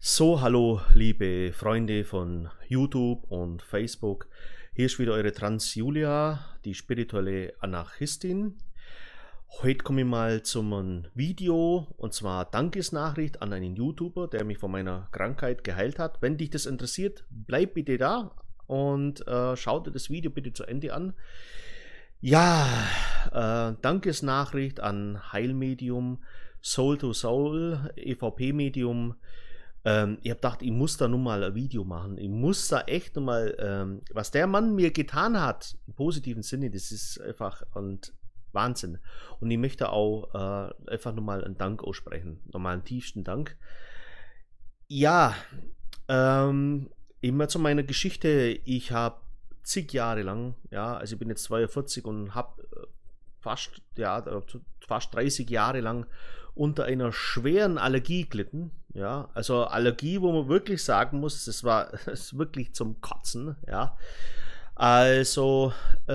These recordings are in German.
So, hallo liebe Freunde von YouTube und Facebook. Hier ist wieder eure Trans-Julia, die spirituelle Anarchistin. Heute komme ich mal zum Video, und zwar Dankesnachricht an einen YouTuber, der mich von meiner Krankheit geheilt hat. Wenn dich das interessiert, bleib bitte da und schau dir das Video bitte zu Ende an. Ja, Dankesnachricht an Heilmedium, Soul to Soul, EVP-Medium. Ich habe gedacht, ich muss da nun mal ein Video machen. Ich muss da echt nun mal, was der Mann mir getan hat, im positiven Sinne, das ist einfach und Wahnsinn. Und ich möchte auch einfach nur mal einen Dank aussprechen, nochmal einen tiefsten Dank. Ja, immer zu meiner Geschichte. Ich habe zig Jahre lang, ja, also ich bin jetzt 42 und habe fast 30 Jahre lang unter einer schweren Allergie gelitten. Ja, also Allergie, wo man wirklich sagen muss, das ist wirklich zum Kotzen. Ja, also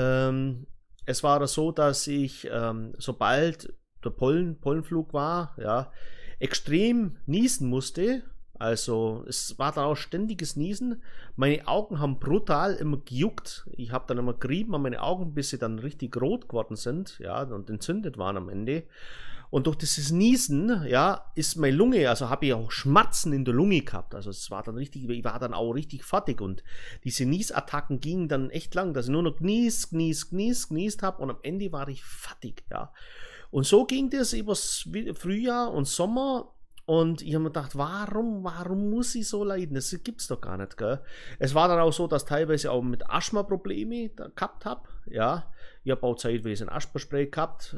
es war so, dass ich, sobald der Pollenflug war, ja, extrem niesen musste. Also es war dann auch ständiges Niesen. Meine Augen haben brutal immer gejuckt. Ich habe dann immer gerieben an meine Augen, bis sie dann richtig rot geworden sind, ja, und entzündet waren am Ende. Und durch dieses Niesen, ja, ist meine Lunge, also habe ich auch Schmerzen in der Lunge gehabt. Also es war dann richtig, ich war dann auch richtig fertig. Und diese Niesattacken gingen dann echt lang, dass ich nur noch genießt habe und am Ende war ich fertig, ja. Und so ging das übers Frühjahr und Sommer. Und ich habe mir gedacht, warum muss ich so leiden? Das gibt's doch gar nicht, gell? Es war dann auch so, dass teilweise auch mit Asthma Probleme gehabt habe, ja. Ich habe auch zeitweise ein Asthma-Spray gehabt,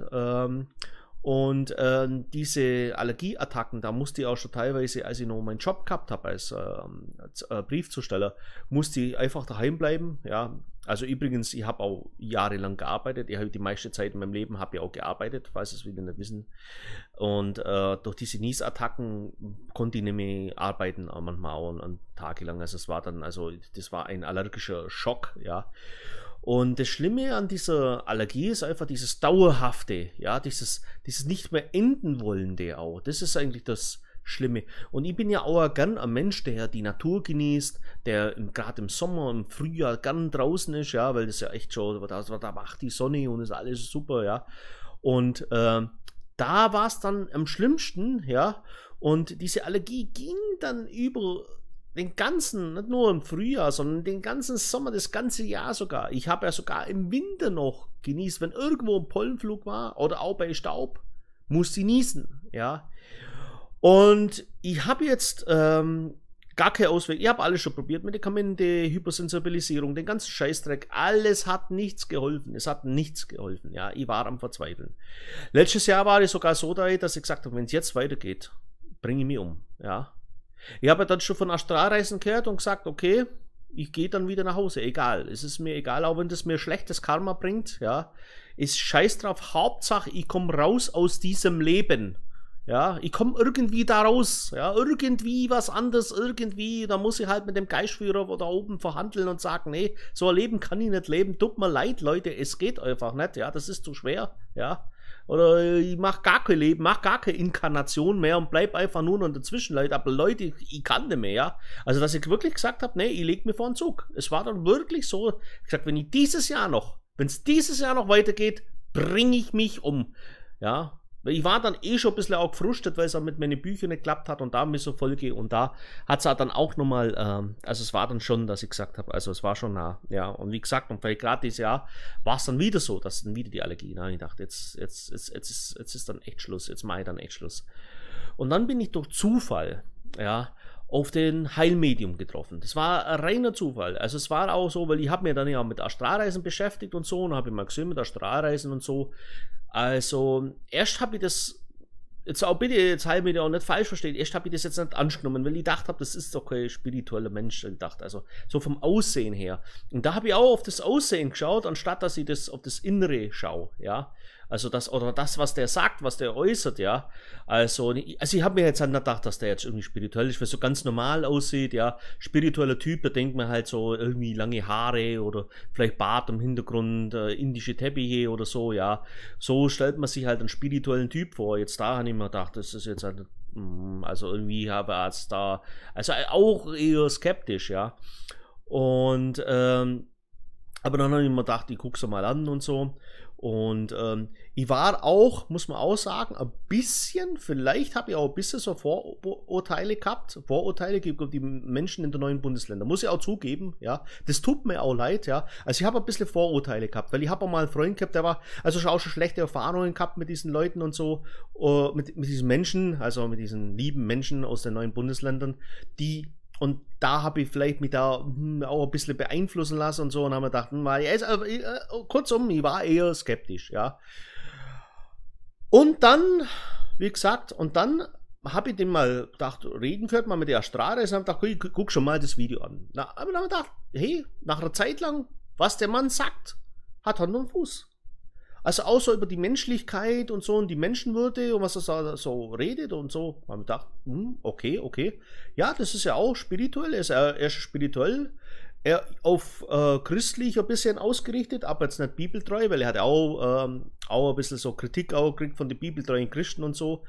und diese Allergieattacken, da musste ich auch schon teilweise, als ich noch meinen Job gehabt habe als Briefzusteller, musste ich einfach daheim bleiben. Ja, also übrigens, ich habe auch jahrelang gearbeitet. Ich habe die meiste Zeit in meinem Leben habe ich auch gearbeitet, falls es wieder nicht wissen. Und durch diese Niesattacken konnte ich nicht mehr arbeiten, manchmal auch tagelang. Also es war dann, also das war ein allergischer Schock, ja. Und das Schlimme an dieser Allergie ist einfach dieses Dauerhafte, ja, dieses nicht mehr enden wollende auch. Das ist eigentlich das Schlimme. Und ich bin ja auch gern ein Mensch, der die Natur genießt, der gerade im Sommer, im Frühjahr gern draußen ist, ja, weil das ja echt schon, da macht die Sonne und ist alles super, ja. Und da war es dann am schlimmsten, ja. Und diese Allergie ging dann über den ganzen, nicht nur im Frühjahr, sondern den ganzen Sommer, das ganze Jahr sogar. Ich habe ja sogar im Winter noch genießt, wenn irgendwo ein Pollenflug war oder auch bei Staub, musste ich niesen, ja. Und ich habe jetzt gar keinen Ausweg. Ich habe alles schon probiert, Medikamente, Hypersensibilisierung, den ganzen Scheißdreck. Alles hat nichts geholfen. Es hat nichts geholfen, ja. Ich war am Verzweifeln. Letztes Jahr war es sogar so, dass ich gesagt habe, wenn es jetzt weitergeht, bringe ich mich um, ja. Ich habe dann schon von Astralreisen gehört und gesagt, okay, ich gehe dann wieder nach Hause, egal, es ist mir egal, auch wenn das mir schlechtes Karma bringt, ja, ist scheiß drauf, Hauptsache ich komme raus aus diesem Leben, ja, ich komme irgendwie da raus, ja, irgendwie was anderes, irgendwie, da muss ich halt mit dem Geistführer da oben verhandeln und sagen, nee, so ein Leben kann ich nicht leben, tut mir leid, Leute, es geht einfach nicht, ja, das ist zu schwer, ja. Oder ich mach gar kein Leben, mach gar keine Inkarnation mehr und bleib einfach nur noch dazwischen, Leute. Aber Leute, ich kann nicht mehr, ja. Also, dass ich wirklich gesagt habe, nee, ich leg mir vor den Zug. Es war dann wirklich so, ich gesagt, wenn es dieses Jahr noch weitergeht, bringe ich mich um, ja. Weil ich war dann eh schon ein bisschen auch gefrustet, weil es auch mit meinen Büchern nicht geklappt hat und da mir so Folge und da hat es dann auch nochmal, also es war dann schon, dass ich gesagt habe, also es war schon nah, ja, und wie gesagt, und vielleicht gerade dieses Jahr war es dann wieder so, dass dann wieder die Allergie, ich dachte, jetzt ist dann echt Schluss, jetzt mache ich dann echt Schluss. Und dann bin ich durch Zufall, ja, auf den Heilmedium getroffen. Das war ein reiner Zufall. Also es war auch so, weil ich habe mir dann ja mit Astralreisen beschäftigt und so und habe ich mal gesehen mit Astralreisen und so. Also erst habe ich das, jetzt auch bitte, jetzt halb mir auch nicht falsch verstehen, erst habe ich das jetzt nicht angenommen, weil ich gedacht habe, das ist doch kein spiritueller Mensch, ich dachte, also so vom Aussehen her. Und da habe ich auch auf das Aussehen geschaut, anstatt dass ich das auf das Innere schaue, ja. Also das, oder das, was der sagt, was der äußert, ja. Also ich habe mir jetzt halt nicht gedacht, dass der jetzt irgendwie spirituell ist, weil so ganz normal aussieht, ja. Spiritueller Typ, da denkt man halt so irgendwie lange Haare oder vielleicht Bart im Hintergrund, indische Teppiche oder so, ja. So stellt man sich halt einen spirituellen Typ vor. Jetzt da habe ich mir gedacht, das ist jetzt halt Also irgendwie habe ich da, also auch eher skeptisch, ja. Und, aber dann habe ich mir gedacht, ich gucke es mal an und so. Und ich war auch, muss man auch sagen, ein bisschen, vielleicht habe ich auch ein bisschen so Vorurteile gehabt, Vorurteile gegenüber die Menschen in den neuen Bundesländern. Muss ich auch zugeben, ja. Das tut mir auch leid, ja. Also ich habe ein bisschen Vorurteile gehabt, weil ich habe auch mal einen Freund gehabt, der war, also auch schon schlechte Erfahrungen gehabt mit diesen Leuten und so, mit diesen Menschen, also mit diesen lieben Menschen aus den neuen Bundesländern, die. Und da habe ich vielleicht mich da auch ein bisschen beeinflussen lassen und so und habe mir gedacht, kurzum, ich war eher skeptisch, ja. Und dann, wie gesagt, und dann habe ich den mal gedacht, reden gehört, mal mit der Straße, und habe gedacht, guck schon mal das Video an. Aber dann habe ich gedacht, hey, nach einer Zeit lang, was der Mann sagt, hat Hand und Fuß. Also auch so über die Menschlichkeit und so und die Menschenwürde und was er so redet und so. Da habe ich gedacht, okay. Ja, das ist ja auch spirituell. Er ist spirituell. Er auf christlich ein bisschen ausgerichtet, aber jetzt nicht bibeltreu, weil er hat auch ein bisschen so Kritik auch gekriegt von den bibeltreuen Christen und so.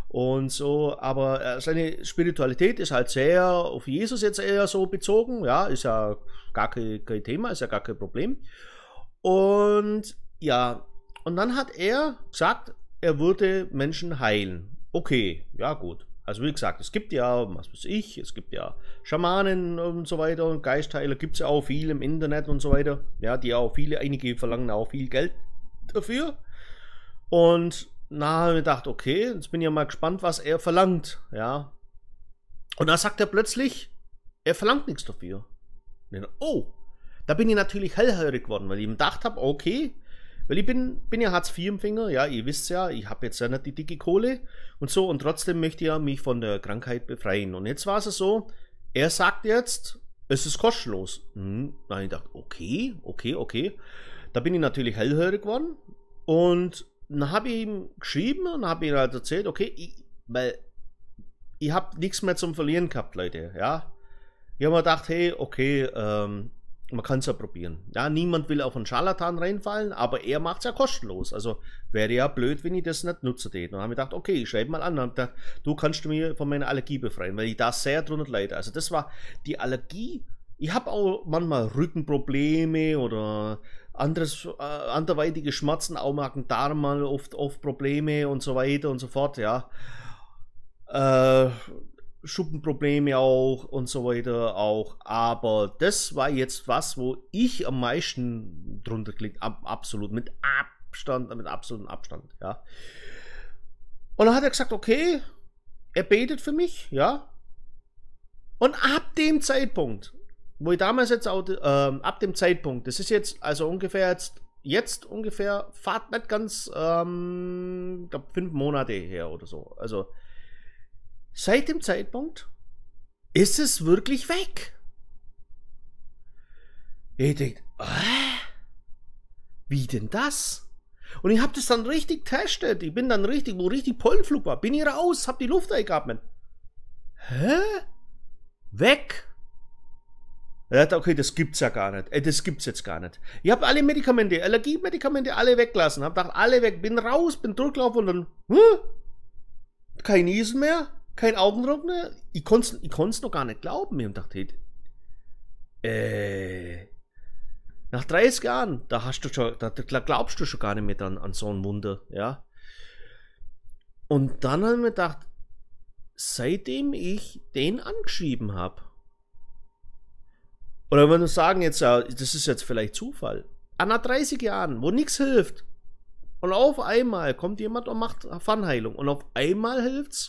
Aber seine Spiritualität ist halt sehr auf Jesus jetzt eher so bezogen. Ja, ist ja gar kein Thema, ist ja gar kein Problem. Und ja, und dann hat er gesagt, er würde Menschen heilen. Okay, ja gut. Also wie gesagt, es gibt ja, was weiß ich, es gibt ja Schamanen und so weiter und Geistheiler, gibt es ja auch viel im Internet und so weiter. Ja, die auch einige verlangen auch viel Geld dafür. Und na, habe ich gedacht, okay, jetzt bin ich ja mal gespannt, was er verlangt. Ja. Und dann sagt er plötzlich, er verlangt nichts dafür. Oh, da bin ich natürlich hellhörig geworden, weil ich ihm gedacht habe, okay, weil ich bin ja Hartz-IV-Empfänger, ja, ihr wisst ja, ich habe jetzt ja nicht die dicke Kohle und so und trotzdem möchte ich ja mich von der Krankheit befreien. Und jetzt war es so, er sagt jetzt, es ist kostenlos. Dann habe ich gedacht, okay. Da bin ich natürlich hellhörig geworden und dann habe ich ihm geschrieben und habe ihm halt erzählt, okay, weil ich habe nichts mehr zum Verlieren gehabt, Leute, ja. Ich habe mir gedacht, hey, okay, man kann es ja probieren. Ja, niemand will auf einen Scharlatan reinfallen, aber er macht es ja kostenlos. Also wäre ja blöd, wenn ich das nicht nutzen würde. Und dann habe ich gedacht, okay, ich schreibe mal an. Und gedacht, du kannst mir von meiner Allergie befreien, weil ich da sehr drunter leide. Also das war die Allergie. Ich habe auch manchmal Rückenprobleme oder anderweitige Schmerzen, auch Magen-Darm mal oft Probleme und so weiter und so fort, ja. Schuppenprobleme auch und so weiter auch, aber das war jetzt was, wo ich am meisten drunter klicke, absolut, mit absolutem Abstand, ja. Und dann hat er gesagt, okay, er betet für mich, ja. Und ab dem Zeitpunkt, wo ich damals jetzt auch, ab dem Zeitpunkt, das ist jetzt also ungefähr jetzt ungefähr, fahrt nicht ganz, ich glaube 5 Monate her oder so, also seit dem Zeitpunkt ist es wirklich weg. Ich denke, wie denn das? Und ich habe das dann richtig getestet. Ich bin dann richtig, wo richtig Pollenflug war, bin ich raus, habe die Luft eingeatmet. Hä? Weg? Okay, das gibt's ja gar nicht. Das gibt's jetzt gar nicht. Ich habe alle Medikamente, Allergiemedikamente, alle weggelassen. Habe gedacht, alle weg, bin raus, bin durchgelaufen und dann, kein Niesen mehr. Kein Augendruck mehr? Ich konnte es noch gar nicht glauben. Ich dachte, nach 30 Jahren, da glaubst du schon gar nicht mehr an so ein Wunder, ja. Und dann habe ich mir gedacht, seitdem ich den angeschrieben habe, oder wenn wir sagen jetzt, das ist jetzt vielleicht Zufall, nach 30 Jahren, wo nichts hilft, und auf einmal kommt jemand und macht Fernheilung, und auf einmal hilft's.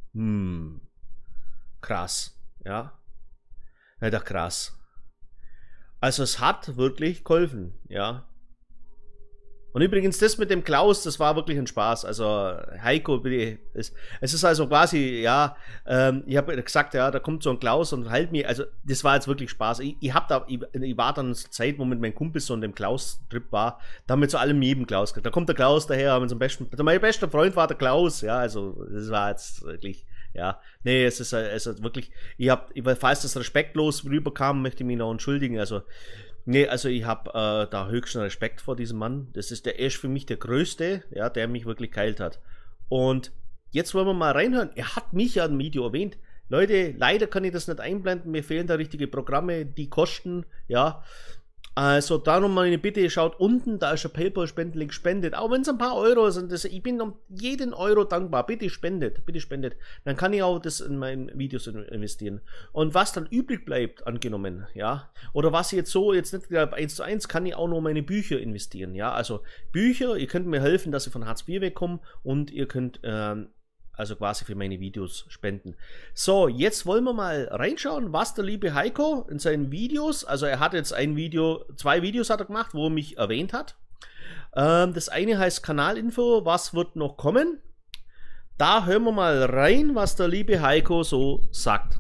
Krass, ja. Ja, doch krass. Also es hat wirklich geholfen, ja. Und übrigens, das mit dem Klaus, das war wirklich ein Spaß. Also Heiko, bitte, es ist also quasi, ja, ich habe gesagt, ja, da kommt so ein Klaus und heilt mich. Also das war jetzt wirklich Spaß. Ich war dann zur Zeit, wo mit meinem Kumpel so in dem Klaus-Trip war, da haben wir zu allem jedem Klaus gesagt. Da kommt der Klaus daher, mein bester Freund war der Klaus, ja, also das war jetzt wirklich, ja, nee, es ist wirklich, falls das respektlos rüberkam, möchte ich mich noch entschuldigen, also nee, also ich habe da höchsten Respekt vor diesem Mann. Er ist für mich der Größte, ja, der mich wirklich geheilt hat. Und jetzt wollen wir mal reinhören. Er hat mich ja im Video erwähnt. Leute, leider kann ich das nicht einblenden. Mir fehlen da richtige Programme, die kosten, ja. Also da nochmal eine Bitte, schaut unten, da ist ein PayPal-Spendenlink, spendet. Auch wenn es ein paar Euro sind, ich bin um jeden Euro dankbar. Bitte spendet, bitte spendet. Dann kann ich auch das in meinen Videos investieren. Und was dann übrig bleibt, angenommen, ja, oder was jetzt so, jetzt nicht 1:1, kann ich auch noch meine Bücher investieren, ja. Also Bücher, ihr könnt mir helfen, dass ich von Hartz IV wegkomme und ihr könnt also quasi für meine Videos spenden. So, jetzt wollen wir mal reinschauen, was der liebe Heiko in seinen Videos, also er hat jetzt zwei Videos hat er gemacht, wo er mich erwähnt hat. Das eine heißt Kanalinfo, was wird noch kommen? Da hören wir mal rein, was der liebe Heiko so sagt.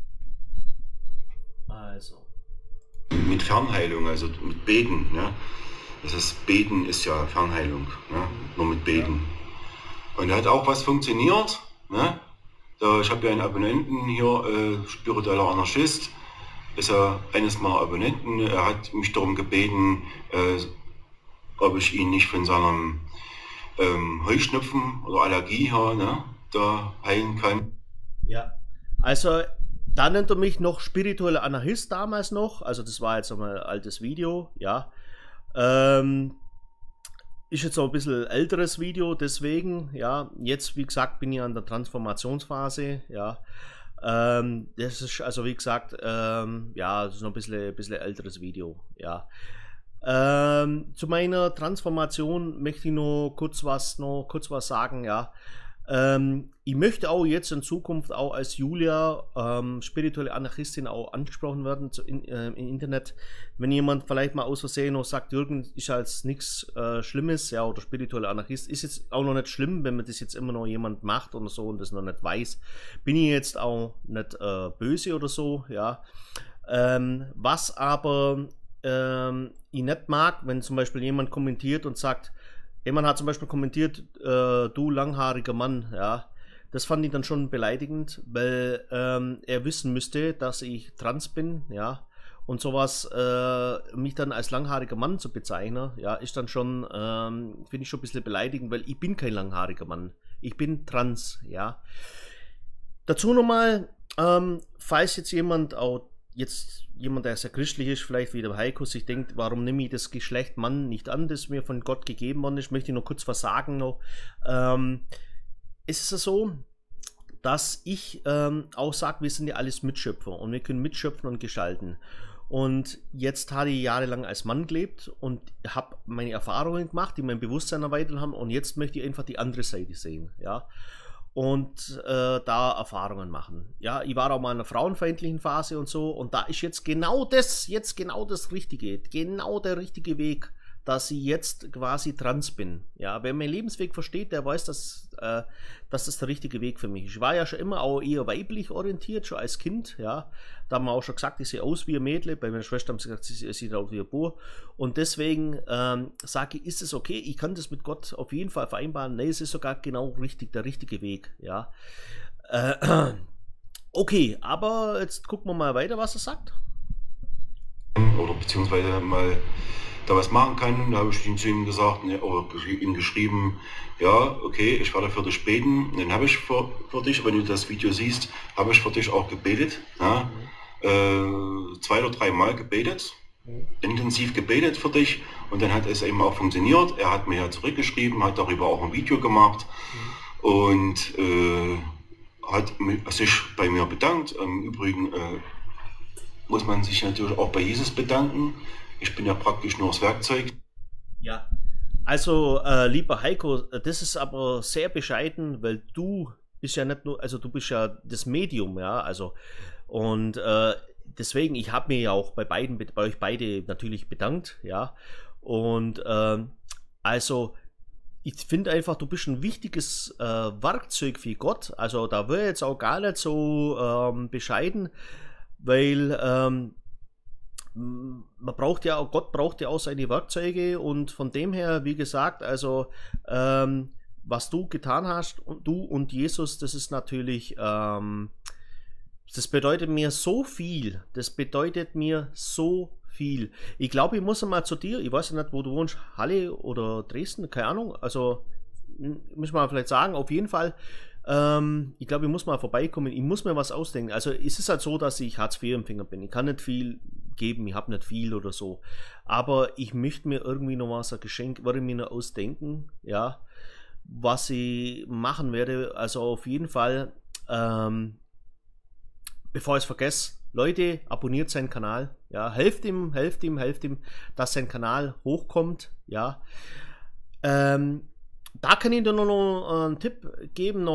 Also. Mit Fernheilung, also mit Beten, ne? Beten ist ja Fernheilung, ne? Nur mit Beten. Ja. Und da hat auch was funktioniert. Ne? Ich habe ja einen Abonnenten hier, spiritueller Anarchist, ist ja eines meiner Abonnenten. Er hat mich darum gebeten, ob ich ihn nicht von seinem Heuschnupfen oder Allergie her, ne, da heilen kann. Ja, also da nennt er mich noch spiritueller Anarchist damals noch. Also das war jetzt einmal ein altes Video, ja. Ist jetzt auch ein bisschen älteres Video, deswegen, ja, jetzt, wie gesagt, bin ich an der Transformationsphase, ja, das ist, also wie gesagt, ja, das ist noch ein bisschen älteres Video, ja. Zu meiner Transformation möchte ich noch kurz was sagen, ja. Ich möchte auch jetzt in Zukunft auch als Julia, spirituelle Anarchistin, auch angesprochen werden im Internet. Wenn jemand vielleicht mal aus Versehen noch sagt, Jürgen ist als nichts Schlimmes, ja, oder spirituelle Anarchist, ist jetzt auch noch nicht schlimm, wenn man das jetzt immer noch jemand macht oder so und das noch nicht weiß. Bin ich jetzt auch nicht böse oder so, ja. Was aber ich nicht mag, wenn zum Beispiel jemand kommentiert und sagt, jemand hat zum Beispiel kommentiert, du langhaariger Mann, ja, das fand ich dann schon beleidigend, weil er wissen müsste, dass ich trans bin, ja, und sowas, mich dann als langhaariger Mann zu bezeichnen, ja, ist dann schon, finde ich schon ein bisschen beleidigend, weil ich bin kein langhaariger Mann, ich bin trans, ja. Dazu nochmal, falls jetzt jemand, der sehr christlich ist, vielleicht wie der Heiko, sich denkt, warum nehme ich das Geschlecht Mann nicht an, das mir von Gott gegeben worden ist, möchte ich noch kurz versagen noch. Es ist ja so, dass ich auch sage, wir sind ja alles Mitschöpfer und wir können mitschöpfen und gestalten. Und jetzt habe ich jahrelang als Mann gelebt und habe meine Erfahrungen gemacht, die mein Bewusstsein erweitert haben, und jetzt möchte ich einfach die andere Seite sehen, ja. Und da Erfahrungen machen. Ja, ich war auch mal in einer frauenfeindlichen Phase und so, und da ist jetzt genau das Richtige, genau der richtige Weg, dass ich jetzt quasi trans bin. Ja, wer meinen Lebensweg versteht, der weiß, dass das der richtige Weg für mich ist. Ich war ja schon immer auch eher weiblich orientiert, schon als Kind, ja. Da haben wir auch schon gesagt, ich sehe aus wie ein Mädle. Bei meiner Schwester haben sie gesagt, sie sieht aus wie ein Bub. Und deswegen sage ich, ist es okay, ich kann das mit Gott auf jeden Fall vereinbaren. Nein, es ist sogar genau richtig, der richtige Weg, ja. Okay, aber jetzt gucken wir mal weiter, was er sagt. Oder beziehungsweise mal da was machen kann. Da habe ich zu ihm gesagt, oder ihm geschrieben, ja, okay, ich werde für dich beten. Und dann habe ich für dich, wenn du das Video siehst, habe ich für dich auch gebetet. Ja? 2 oder 3 Mal gebetet, intensiv gebetet für dich, und dann hat es eben auch funktioniert. Er hat mir ja zurückgeschrieben, hat darüber auch ein Video gemacht und hat sich bei mir bedankt. Im Übrigen muss man sich natürlich auch bei Jesus bedanken. Ich bin ja praktisch nur das Werkzeug. Ja, also lieber Heiko, das ist aber sehr bescheiden, weil du bist ja nicht nur, also du bist ja das Medium, ja, also und deswegen, ich habe mir ja auch bei euch beide natürlich bedankt, ja, und also ich finde einfach, du bist ein wichtiges Werkzeug für Gott, also da wäre jetzt auch gar nicht so bescheiden, weil Gott braucht ja auch seine Werkzeuge, und von dem her, wie gesagt, also was du getan hast, du und Jesus, das ist natürlich, das bedeutet mir so viel, Ich glaube, ich muss mal zu dir, ich weiß ja nicht, wo du wohnst, Halle oder Dresden, keine Ahnung, also muss man vielleicht sagen, auf jeden Fall, Ich glaube, ich muss mal vorbeikommen, ich muss mir was ausdenken. Also es ist halt so, dass ich Hartz-IV-Empfänger bin. Ich kann nicht viel geben, ich habe nicht viel oder so. Aber ich möchte mir irgendwie noch was, ein Geschenk, würde mir noch ausdenken, ja, was ich machen werde. Also auf jeden Fall, bevor ich es vergesse, Leute, abonniert seinen Kanal, ja, helft ihm, dass sein Kanal hochkommt, ja. Da kann ich dir noch einen Tipp geben,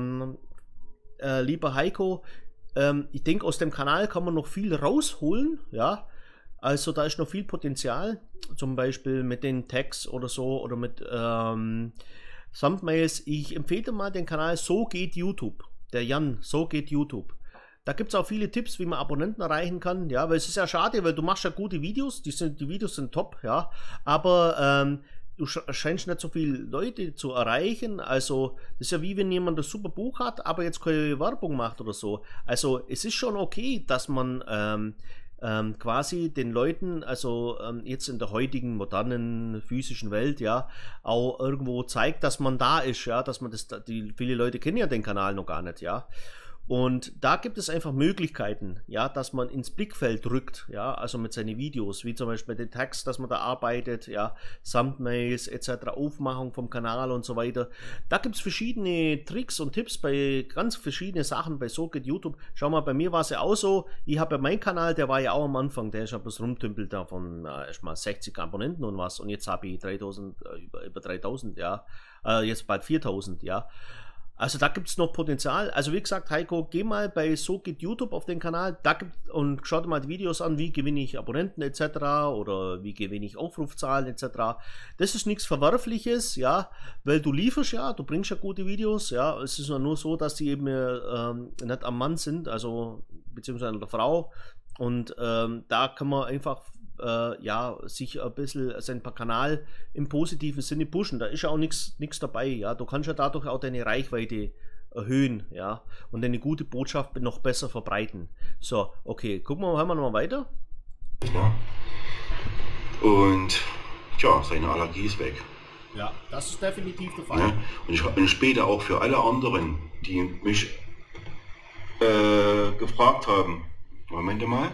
lieber Heiko. Ich denke, aus dem Kanal kann man noch viel rausholen, ja. Also da ist noch viel Potenzial, zum Beispiel mit den Tags oder so oder mit Thumbnails. Ich empfehle mal den Kanal So geht YouTube, der Jan, So geht YouTube. Da gibt es auch viele Tipps, wie man Abonnenten erreichen kann, ja, weil es ist ja schade, weil du machst ja gute Videos, die Videos sind top, ja, aber du scheinst nicht so viele Leute zu erreichen, also das ist ja wie wenn jemand ein super Buch hat, aber jetzt keine Werbung macht oder so. Also es ist schon okay, dass man quasi den Leuten, also jetzt in der heutigen modernen physischen Welt, ja, auch irgendwo zeigt, dass man da ist, ja, dass man viele Leute kennen ja den Kanal noch gar nicht, ja. Und da gibt es einfach Möglichkeiten, ja, dass man ins Blickfeld rückt, ja, also mit seinen Videos, wie zum Beispiel den Text, dass man da arbeitet, ja, Thumbnails etc., Aufmachung vom Kanal und so weiter. Da gibt es verschiedene Tricks und Tipps bei ganz verschiedenen Sachen bei So geht YouTube. Schau mal, bei mir war es ja auch so, ich habe ja meinen Kanal, der war ja auch am Anfang, der ist ja bloß rumtümpelt da von erstmal 60 Abonnenten und was und jetzt habe ich 3000, über 3000, ja, jetzt bald 4000, ja. Also da gibt es noch Potenzial. Also wie gesagt, Heiko, geh mal bei So geht YouTube auf den Kanal und schau dir mal die Videos an, wie gewinne ich Abonnenten etc. oder wie gewinne ich Aufrufzahlen etc. Das ist nichts Verwerfliches, ja, weil du lieferst ja, du bringst ja gute Videos, ja. Es ist nur so, dass die eben nicht am Mann sind, also beziehungsweise an der Frau. Und da kann man einfach ja, sich ein bisschen seinen Kanal im positiven Sinne pushen. Da ist ja auch nichts dabei, ja. Du kannst ja dadurch auch deine Reichweite erhöhen, ja, und deine gute Botschaft noch besser verbreiten. So, okay, gucken wir mal weiter. Ja. Und ja, seine Allergie ist weg. Ja, das ist definitiv der Fall. Ja. Und ich bin später auch für alle anderen, die mich gefragt haben, Moment mal.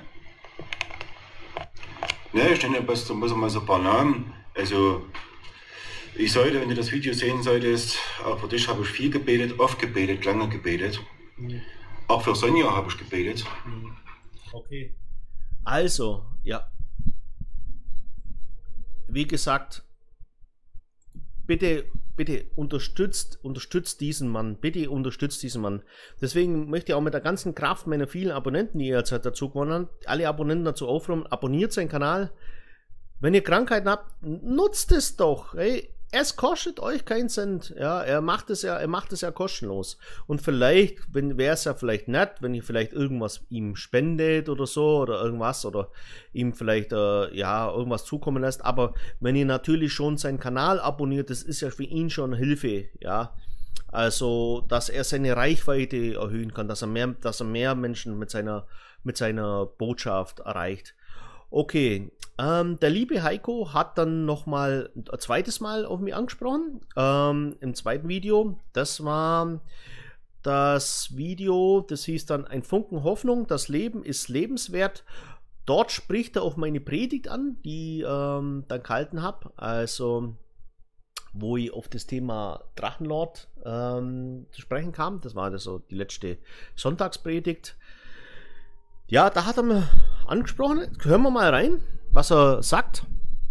Ne, ich nenne bloß mal so ein paar Namen. Also, ich sollte, wenn du das Video sehen solltest, auch für dich habe ich viel gebetet, oft gebetet, lange gebetet. Mhm. Auch für Sonja habe ich gebetet. Okay. Also, ja. Wie gesagt, bitte unterstützt diesen Mann. Bitte unterstützt diesen Mann. Deswegen möchte ich auch mit der ganzen Kraft meiner vielen Abonnenten, die ihr jetzt dazu gewonnen habt, alle Abonnenten dazu aufrufen, abonniert seinen Kanal. Wenn ihr Krankheiten habt, nutzt es doch. Ey. Es kostet euch keinen Cent. Ja, er macht es ja kostenlos. Und vielleicht, wäre es ja vielleicht nett, wenn ihr vielleicht irgendwas ihm spendet oder so oder irgendwas oder ihm vielleicht ja irgendwas zukommen lässt. Aber wenn ihr natürlich schon seinen Kanal abonniert, das ist ja für ihn schon Hilfe. Ja, also dass er seine Reichweite erhöhen kann, dass er mehr Menschen mit seiner Botschaft erreicht. Okay, der liebe Heiko hat dann nochmal ein zweites Mal auf mich angesprochen, im zweiten Video. Das war das Video, das hieß dann Ein Funken Hoffnung, das Leben ist lebenswert. Dort spricht er auf meine Predigt an, die dann gehalten habe, also wo ich auf das Thema Drachenlord zu sprechen kam. Das war so die letzte Sonntagspredigt. Ja, da hat er mir angesprochen. Hören wir mal rein, was er sagt.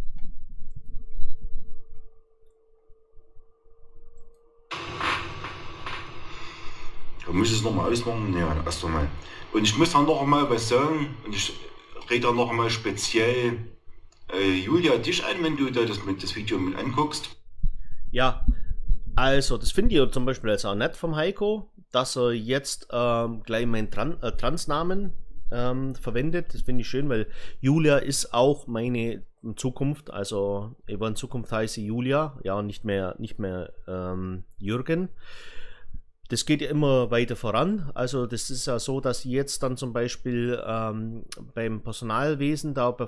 Du musst es nochmal ausmachen. Ja, erst einmal. Und ich muss dann noch mal was sagen. Und ich rede dann noch mal speziell Julia dich ein, wenn du das Video mit anguckst. Ja, also das finde ich zum Beispiel jetzt auch nett vom Heiko, dass er jetzt gleich meinen Transnamen verwendet. Das finde ich schön, weil Julia ist auch meine Zukunft, also in Zukunft heiße ich Julia, ja, und nicht mehr Jürgen. Das geht ja immer weiter voran, also das ist ja so, dass ich jetzt dann zum Beispiel beim Personalwesen, da vom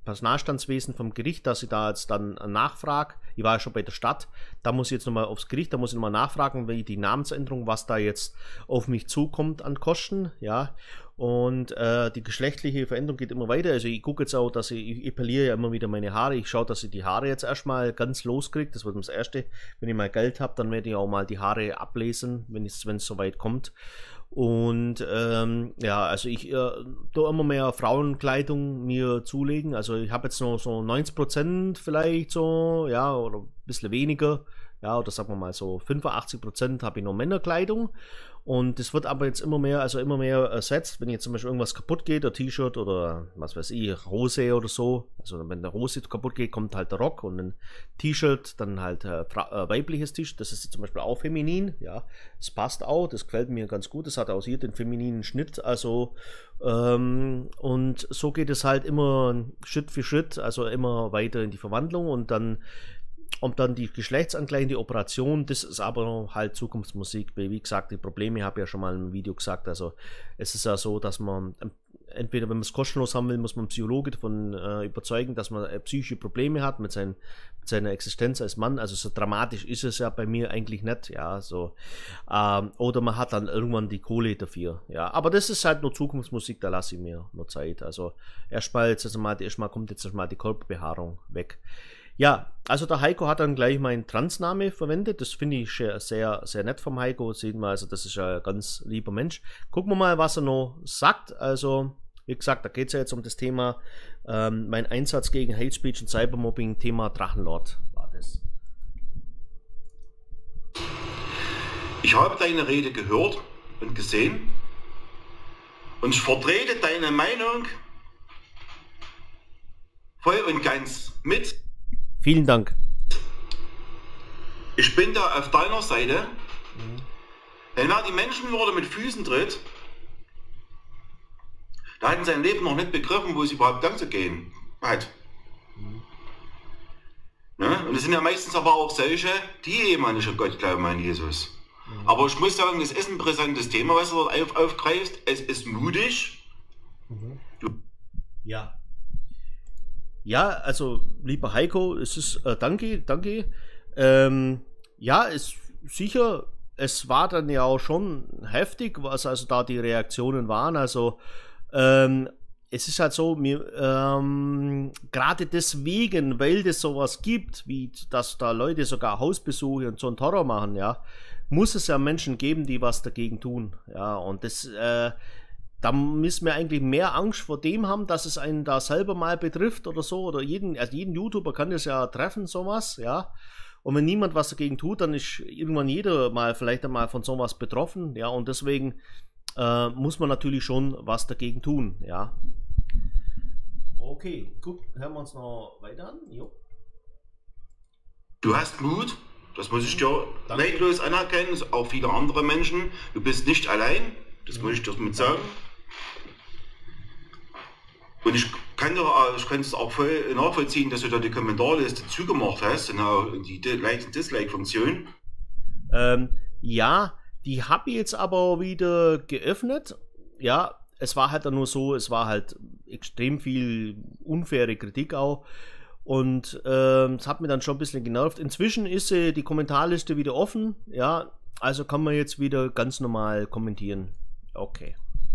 Personalstandswesen vom Gericht, dass ich da jetzt dann nachfrage. Ich war ja schon bei der Stadt, da muss ich jetzt nochmal aufs Gericht, da muss ich nochmal nachfragen, wie die Namensänderung, was da jetzt auf mich zukommt an Kosten, ja. Und die geschlechtliche Veränderung geht immer weiter. Also ich gucke jetzt auch, dass ich epiliere ja immer wieder meine Haare. Ich schaue, dass ich die Haare jetzt erstmal ganz loskriege. Das wird das Erste. Wenn ich mal Geld habe, dann werde ich auch mal die Haare ablesen, wenn es soweit kommt. Und ja, also ich tue immer mehr Frauenkleidung mir zulegen. Also ich habe jetzt noch so 90% vielleicht so, ja, oder ein bisschen weniger. Ja, oder sagen wir mal so 85% habe ich noch Männerkleidung. Und das wird aber jetzt immer mehr ersetzt, wenn jetzt zum Beispiel irgendwas kaputt geht, ein T-Shirt oder was weiß ich, Hose oder so. Also wenn der Hose kaputt geht, kommt halt der Rock und ein T-Shirt, dann halt weibliches T-Shirt. Das ist zum Beispiel auch feminin, ja. Das passt auch, das gefällt mir ganz gut. Das hat auch hier den femininen Schnitt, also und so geht es halt immer Schritt für Schritt, also immer weiter in die Verwandlung und dann die geschlechtsangleichende Operation, das ist aber halt Zukunftsmusik. Wie gesagt, die Probleme habe ich ja schon mal im Video gesagt. Also es ist ja so, dass man entweder, wenn man es kostenlos haben will, muss man einen Psychologe davon überzeugen, dass man psychische Probleme hat mit seiner Existenz als Mann. Also so dramatisch ist es ja bei mir eigentlich nicht. Ja, so. Oder man hat dann irgendwann die Kohle dafür. Ja, aber das ist halt nur Zukunftsmusik, da lasse ich mir nur Zeit. Also erstmal kommt jetzt mal die Körperbehaarung weg. Ja, also der Heiko hat dann gleich meinen Transname verwendet. Das finde ich sehr, sehr nett vom Heiko. Sehen wir, also das ist ein ganz lieber Mensch. Gucken wir mal, was er noch sagt. Also, wie gesagt, da geht es ja jetzt um das Thema mein Einsatz gegen Hate Speech und Cybermobbing, Thema Drachenlord war das. Ich habe deine Rede gehört und gesehen und ich vertrete deine Meinung voll und ganz mit. Vielen Dank. Ich bin da auf deiner Seite. Wenn wer die Menschenwürde mit Füßen tritt, der hat in seinem Leben noch nicht begriffen, wo es überhaupt lang zu gehen hat. Ne? Und es sind ja meistens aber auch solche, die eben nicht an Gott glauben, an Jesus. Aber ich muss sagen, es ist ein brisantes Thema, was du dort aufgreifst. Es ist mutig. Ja. Ja, also lieber Heiko, es ist danke. Ja, ist sicher, es war dann ja auch schon heftig, was also da die Reaktionen waren. Also es ist halt so, gerade deswegen, weil es sowas gibt, wie dass da Leute sogar Hausbesuche und so einen Terror machen, ja, muss es ja Menschen geben, die was dagegen tun. Ja, und das da müssen wir eigentlich mehr Angst vor dem haben, dass es einen da selber mal betrifft oder so. Oder jeden YouTuber kann das ja treffen, sowas, ja. Und wenn niemand was dagegen tut, dann ist irgendwann jeder mal vielleicht einmal von sowas betroffen, ja. Und deswegen muss man natürlich schon was dagegen tun, ja. Okay, gut, hören wir uns noch weiter an. Jo. Du hast Mut, das muss ich dir neidlos anerkennen, auch viele andere Menschen. Du bist nicht allein, das muss ich dir mit sagen. Und ich kann es auch voll nachvollziehen, dass du da die Kommentarliste zugemacht hast und auch die Like- und Dislike-Funktion. Ja, die habe ich jetzt aber wieder geöffnet. Ja, es war halt dann nur so, es war halt extrem viel unfaire Kritik auch. Und es hat mir dann schon ein bisschen genervt. Inzwischen ist die Kommentarliste wieder offen. Ja, also kann man jetzt wieder ganz normal kommentieren. Okay.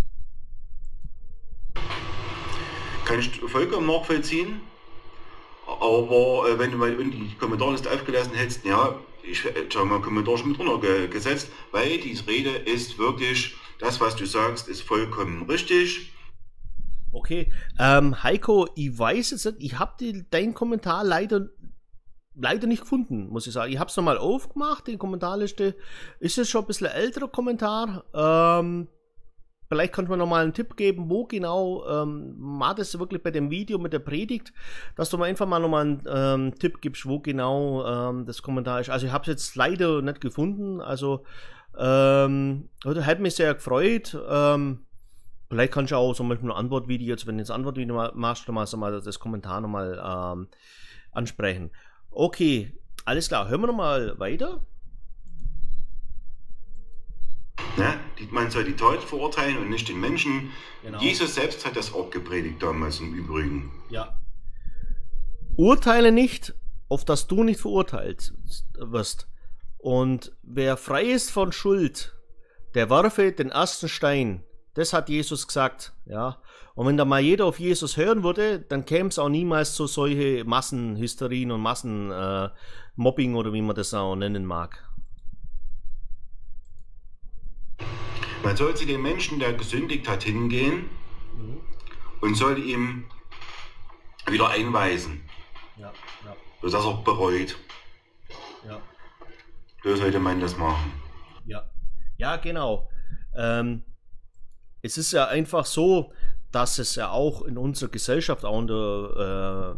Kann ich vollkommen nachvollziehen, aber wenn du mal die Kommentarliste aufgelassen hättest, ja, ich habe mal einen Kommentar schon mit drunter gesetzt, weil die Rede ist wirklich, das was du sagst, ist vollkommen richtig. Okay, Heiko, ich weiß jetzt nicht, ich habe deinen Kommentar leider nicht gefunden, muss ich sagen. Ich habe es nochmal aufgemacht, die Kommentarliste. Ist es schon ein bisschen älterer Kommentar? Vielleicht kannst du mir nochmal einen Tipp geben, wo genau war das wirklich bei dem Video mit der Predigt, dass du mir einfach mal nochmal einen Tipp gibst, wo genau das Kommentar ist. Also ich habe es jetzt leider nicht gefunden, also hat mich sehr gefreut. Vielleicht kannst du auch zum Beispiel ein Antwortvideo, jetzt wenn du das Antwortvideo machst, mal das Kommentar nochmal ansprechen. Okay, alles klar, hören wir nochmal weiter. Ne? Man soll die Tat verurteilen und nicht den Menschen. Genau. Jesus selbst hat das auch gepredigt damals im Übrigen. Ja, urteile nicht, auf dass du nicht verurteilt wirst. Und wer frei ist von Schuld, der werfe den ersten Stein. Das hat Jesus gesagt, ja. Und wenn da mal jeder auf Jesus hören würde, dann käme es auch niemals zu solche Massenhysterien und Massenmobbing oder wie man das auch nennen mag. Man soll zu dem Menschen, der gesündigt hat, hingehen und soll ihm wieder einweisen, Ja, ja, dass er es auch bereut. ja, So sollte man das machen. ja. Ja, genau. Es ist ja einfach so, dass es ja auch in unserer Gesellschaft, auch in der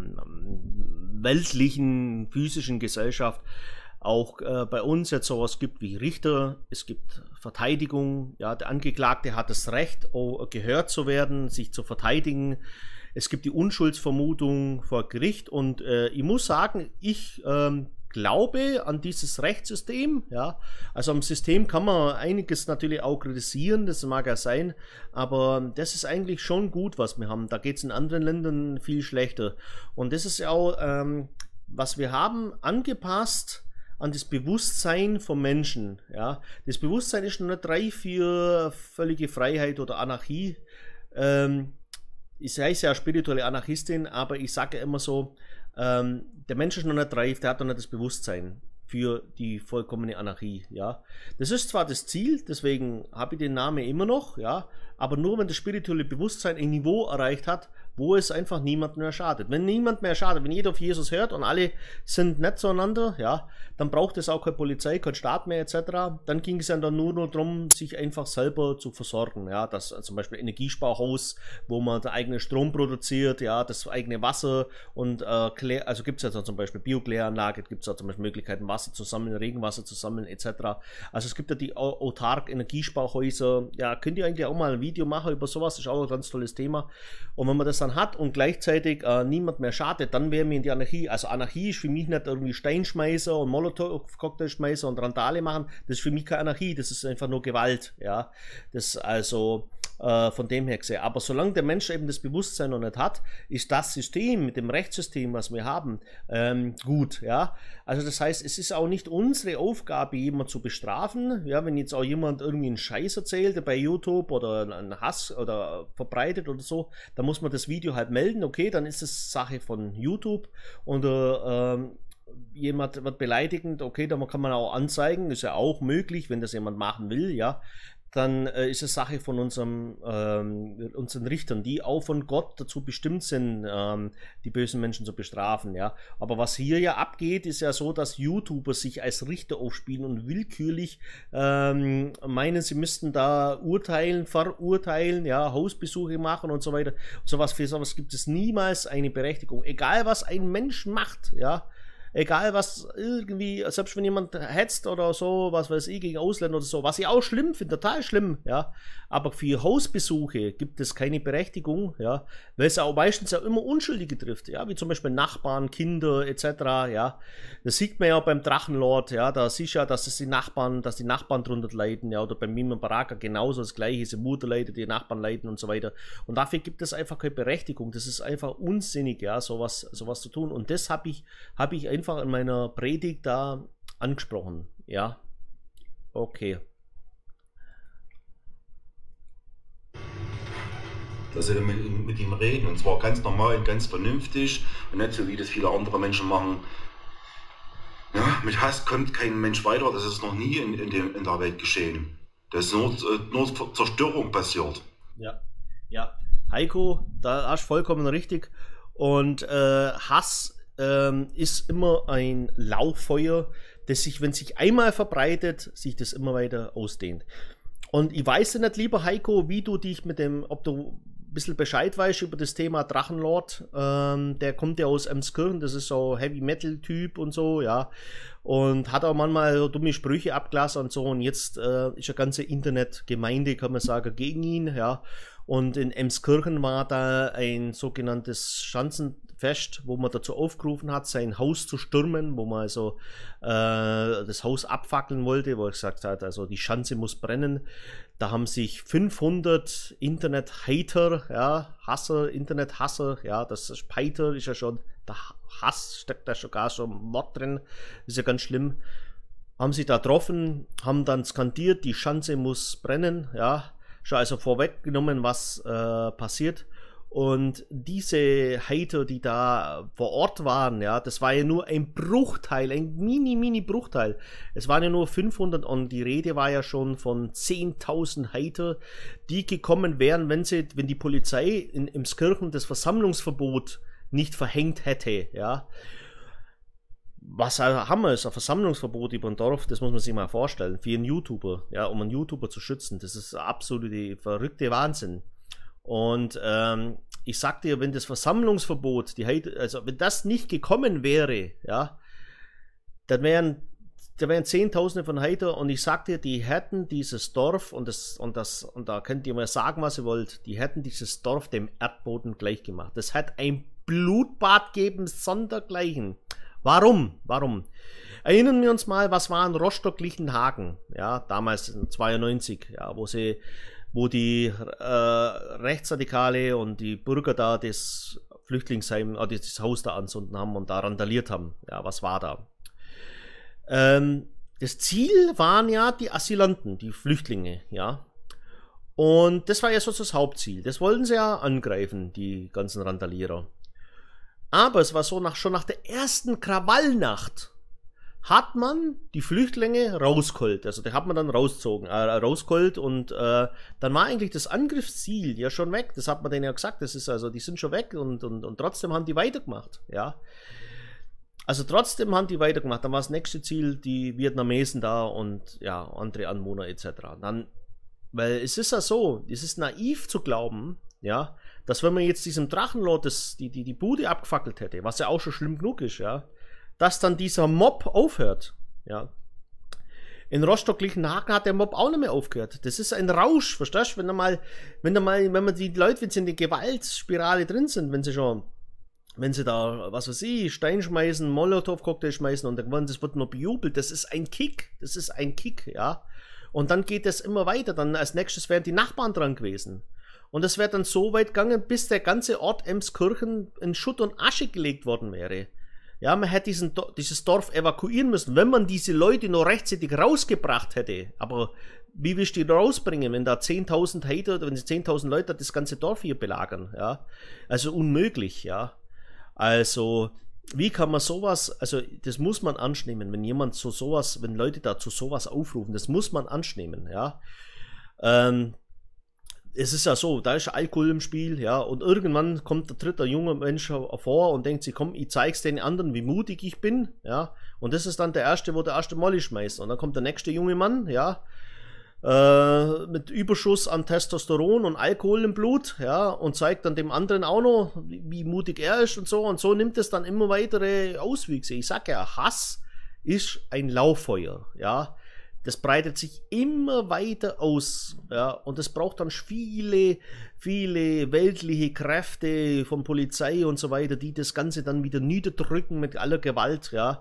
weltlichen, physischen Gesellschaft, auch bei uns jetzt sowas gibt wie Richter, es gibt Verteidigung, ja, der Angeklagte hat das Recht, gehört zu werden, sich zu verteidigen. Es gibt die Unschuldsvermutung vor Gericht und ich muss sagen, ich glaube an dieses Rechtssystem, ja, also am System kann man einiges natürlich auch kritisieren, das mag ja sein, aber das ist eigentlich schon gut, was wir haben. Da geht es in anderen Ländern viel schlechter und das ist ja auch, was wir haben, angepasst an das Bewusstsein vom Menschen, ja. Das Bewusstsein ist noch nicht reif für völlige Freiheit oder Anarchie. Ich heiße ja spirituelle Anarchistin, aber ich sage immer so, der Mensch ist noch nicht reif, der hat noch nicht das Bewusstsein für die vollkommene Anarchie, ja. Das ist zwar das Ziel, deswegen habe ich den Namen immer noch, ja, aber nur wenn das spirituelle Bewusstsein ein Niveau erreicht hat, wo es einfach niemand mehr schadet. Wenn niemand mehr schadet, wenn jeder auf Jesus hört und alle sind nett zueinander, ja, dann braucht es auch keine Polizei, kein Staat mehr etc. Dann ging es ja dann nur darum, sich einfach selber zu versorgen, ja, das zum Beispiel Energiesparhaus, wo man den eigenen Strom produziert, ja, das eigene Wasser und also gibt es ja zum Beispiel Biokläranlage, gibt es ja zum Beispiel Möglichkeiten, Wasser zu sammeln, Regenwasser zu sammeln etc. Also es gibt ja die autark Energiesparhäuser, ja, könnt ihr eigentlich auch mal ein Video machen über sowas, das ist auch ein ganz tolles Thema. Und wenn man das dann hat und gleichzeitig niemand mehr schadet, dann wären wir in die Anarchie. Also Anarchie ist für mich nicht irgendwie Steinschmeißer und Molotow-Cocktailschmeißer und Randale machen. Das ist für mich keine Anarchie, das ist einfach nur Gewalt. Ja, das also von dem her gesehen. Aber solange der Mensch eben das Bewusstsein noch nicht hat, ist das System mit dem Rechtssystem, was wir haben, gut. Ja, also das heißt, es ist auch nicht unsere Aufgabe, jemanden zu bestrafen. Ja, wenn jetzt auch jemand irgendwie einen Scheiß erzählt bei YouTube oder einen Hass oder verbreitet oder so, dann muss man das Video halt melden. Okay, dann ist es Sache von YouTube und jemand wird beleidigend, okay, dann kann man auch anzeigen, ist ja auch möglich, wenn das jemand machen will, ja, dann ist es Sache von unseren Richtern, die auch von Gott dazu bestimmt sind, die bösen Menschen zu bestrafen, ja. Aber was hier ja abgeht, ist ja so, dass YouTuber sich als Richter aufspielen und willkürlich meinen, sie müssten da urteilen, verurteilen, ja, Hausbesuche machen und so weiter. Für sowas gibt es niemals eine Berechtigung. Egal was ein Mensch macht, ja. Egal was irgendwie, selbst wenn jemand hetzt oder so, was weiß ich, gegen Ausländer oder so, was ich auch schlimm finde, total schlimm, ja. Aber für Hausbesuche gibt es keine Berechtigung, ja, weil es auch meistens ja immer Unschuldige trifft, ja, wie zum Beispiel Nachbarn, Kinder etc., ja. Das sieht man ja beim Drachenlord, ja, da siehst du ja, dass die Nachbarn drunter leiden, ja, oder beim Mimim Baraka genauso das Gleiche, die Mutter leidet, die Nachbarn leiden und so weiter. Und dafür gibt es einfach keine Berechtigung, das ist einfach unsinnig, ja, sowas zu tun. Und das habe ich einfach in meiner Predigt da angesprochen, ja, okay. Dass wir mit ihm reden und zwar ganz normal und ganz vernünftig und nicht so wie das viele andere Menschen machen. Ja, mit Hass kommt kein Mensch weiter, das ist noch nie in der Welt geschehen. Das ist nur Zerstörung passiert. Ja, ja, Heiko, da hast du vollkommen richtig. Und Hass ist immer ein Lauffeuer, das sich, wenn sich einmal verbreitet, sich das immer weiter ausdehnt. Und ich weiß ja nicht, lieber Heiko, wie du dich ob du ein bisschen Bescheid weißt über das Thema Drachenlord. Der kommt ja aus Emskirchen, das ist so Heavy-Metal-Typ und so, ja. Und hat auch manchmal so dumme Sprüche abgelassen und so. Und jetzt ist eine ganze Internetgemeinde, kann man sagen, gegen ihn, ja. Und in Emskirchen war da ein sogenanntes Schanzenfest, wo man dazu aufgerufen hat, sein Haus zu stürmen, wo man also das Haus abfackeln wollte, wo er gesagt hat, also die Schanze muss brennen. Da haben sich 500 Internet-Hater, ja, Internet-Hasser, ja, das Hater ist ja schon der Hass, steckt da sogar so Mord drin, ist ja ganz schlimm. Haben sich da getroffen, haben dann skandiert, die Schanze muss brennen, ja, schon also vorweggenommen, was passiert. Und diese Hater, die da vor Ort waren, ja, das war ja nur ein Bruchteil, ein mini Bruchteil. Es waren ja nur 500 und die Rede war ja schon von 10.000 Hater, die gekommen wären, wenn die Polizei in Emskirchen das Versammlungsverbot nicht verhängt hätte, ja. Was haben wir, ist ein Versammlungsverbot über ein Dorf, das muss man sich mal vorstellen, für einen YouTuber, ja, um einen YouTuber zu schützen. Das ist absolute verrückte Wahnsinn. Und ich sag dir, wenn das Versammlungsverbot, also wenn das nicht gekommen wäre, ja, dann wären Zehntausende von Hater und ich sag dir, die hätten dieses Dorf und da könnt ihr mal sagen, was ihr wollt, die hätten dieses Dorf dem Erdboden gleich gemacht. Das hat ein Blutbad gegeben, sondergleichen. Warum? Erinnern wir uns mal, was war in Rostock-Lichtenhagen, ja, damals 92, ja, wo die Rechtsradikale und die Bürger da das Flüchtlingsheim, das Haus da anzünden haben und da randaliert haben. Ja, was war da? Das Ziel waren ja die Asylanten, die Flüchtlinge, ja. Und das war ja so das Hauptziel. Das wollten sie ja angreifen, die ganzen Randalierer. Aber es war so, schon nach der ersten Krawallnacht hat man die Flüchtlinge rausgeholt. Also die hat man dann rausgeholt und dann war eigentlich das Angriffsziel ja schon weg. Das hat man denen ja gesagt. Das ist also, die sind schon weg und trotzdem haben die weitergemacht. Ja. Also trotzdem haben die weitergemacht. Dann war das nächste Ziel die Vietnamesen da und ja, andere Anwohner etc. Weil es ist ja so, es ist naiv zu glauben, ja, dass wenn man jetzt diesem Drachenlord die Bude abgefackelt hätte, was ja auch schon schlimm genug ist, ja, dass dann dieser Mob aufhört, ja. In Rostock-Lichtenhagen hat der Mob auch nicht mehr aufgehört. Das ist ein Rausch, verstehst du? Wenn man die Leute, wenn sie in der Gewaltspirale drin sind, wenn sie da, was weiß ich, Stein schmeißen, Molotow-Cocktail schmeißen und das wird nur bejubelt, das ist ein Kick, ja. Und dann geht es immer weiter, dann als nächstes wären die Nachbarn dran gewesen. Und es wäre dann so weit gegangen, bis der ganze Ort Emskirchen in Schutt und Asche gelegt worden wäre. Ja, man hätte dieses Dorf evakuieren müssen, wenn man diese Leute noch rechtzeitig rausgebracht hätte. Aber wie willst du die rausbringen, wenn da 10.000 Hater, wenn 10.000 Leute das ganze Dorf hier belagern? Ja, also unmöglich, ja. Also, wie kann man sowas, also das muss man annehmen, wenn Leute dazu sowas aufrufen, das muss man annehmen, ja. Es ist ja so, da ist Alkohol im Spiel, ja, und irgendwann tritt ein junger Mensch vor und denkt sich, komm, ich zeig's den anderen, wie mutig ich bin, ja, und das ist dann der erste, wo der erste Molly schmeißt, und dann kommt der nächste junge Mann, ja, mit Überschuss an Testosteron und Alkohol im Blut, ja, und zeigt dann dem anderen auch noch, wie mutig er ist und so nimmt es dann immer weitere Auswüchse. Ich sag ja, Hass ist ein Lauffeuer, ja. Das breitet sich immer weiter aus, ja, und es braucht dann viele weltliche Kräfte von Polizei und so weiter, die das Ganze dann wieder niederdrücken mit aller Gewalt, ja.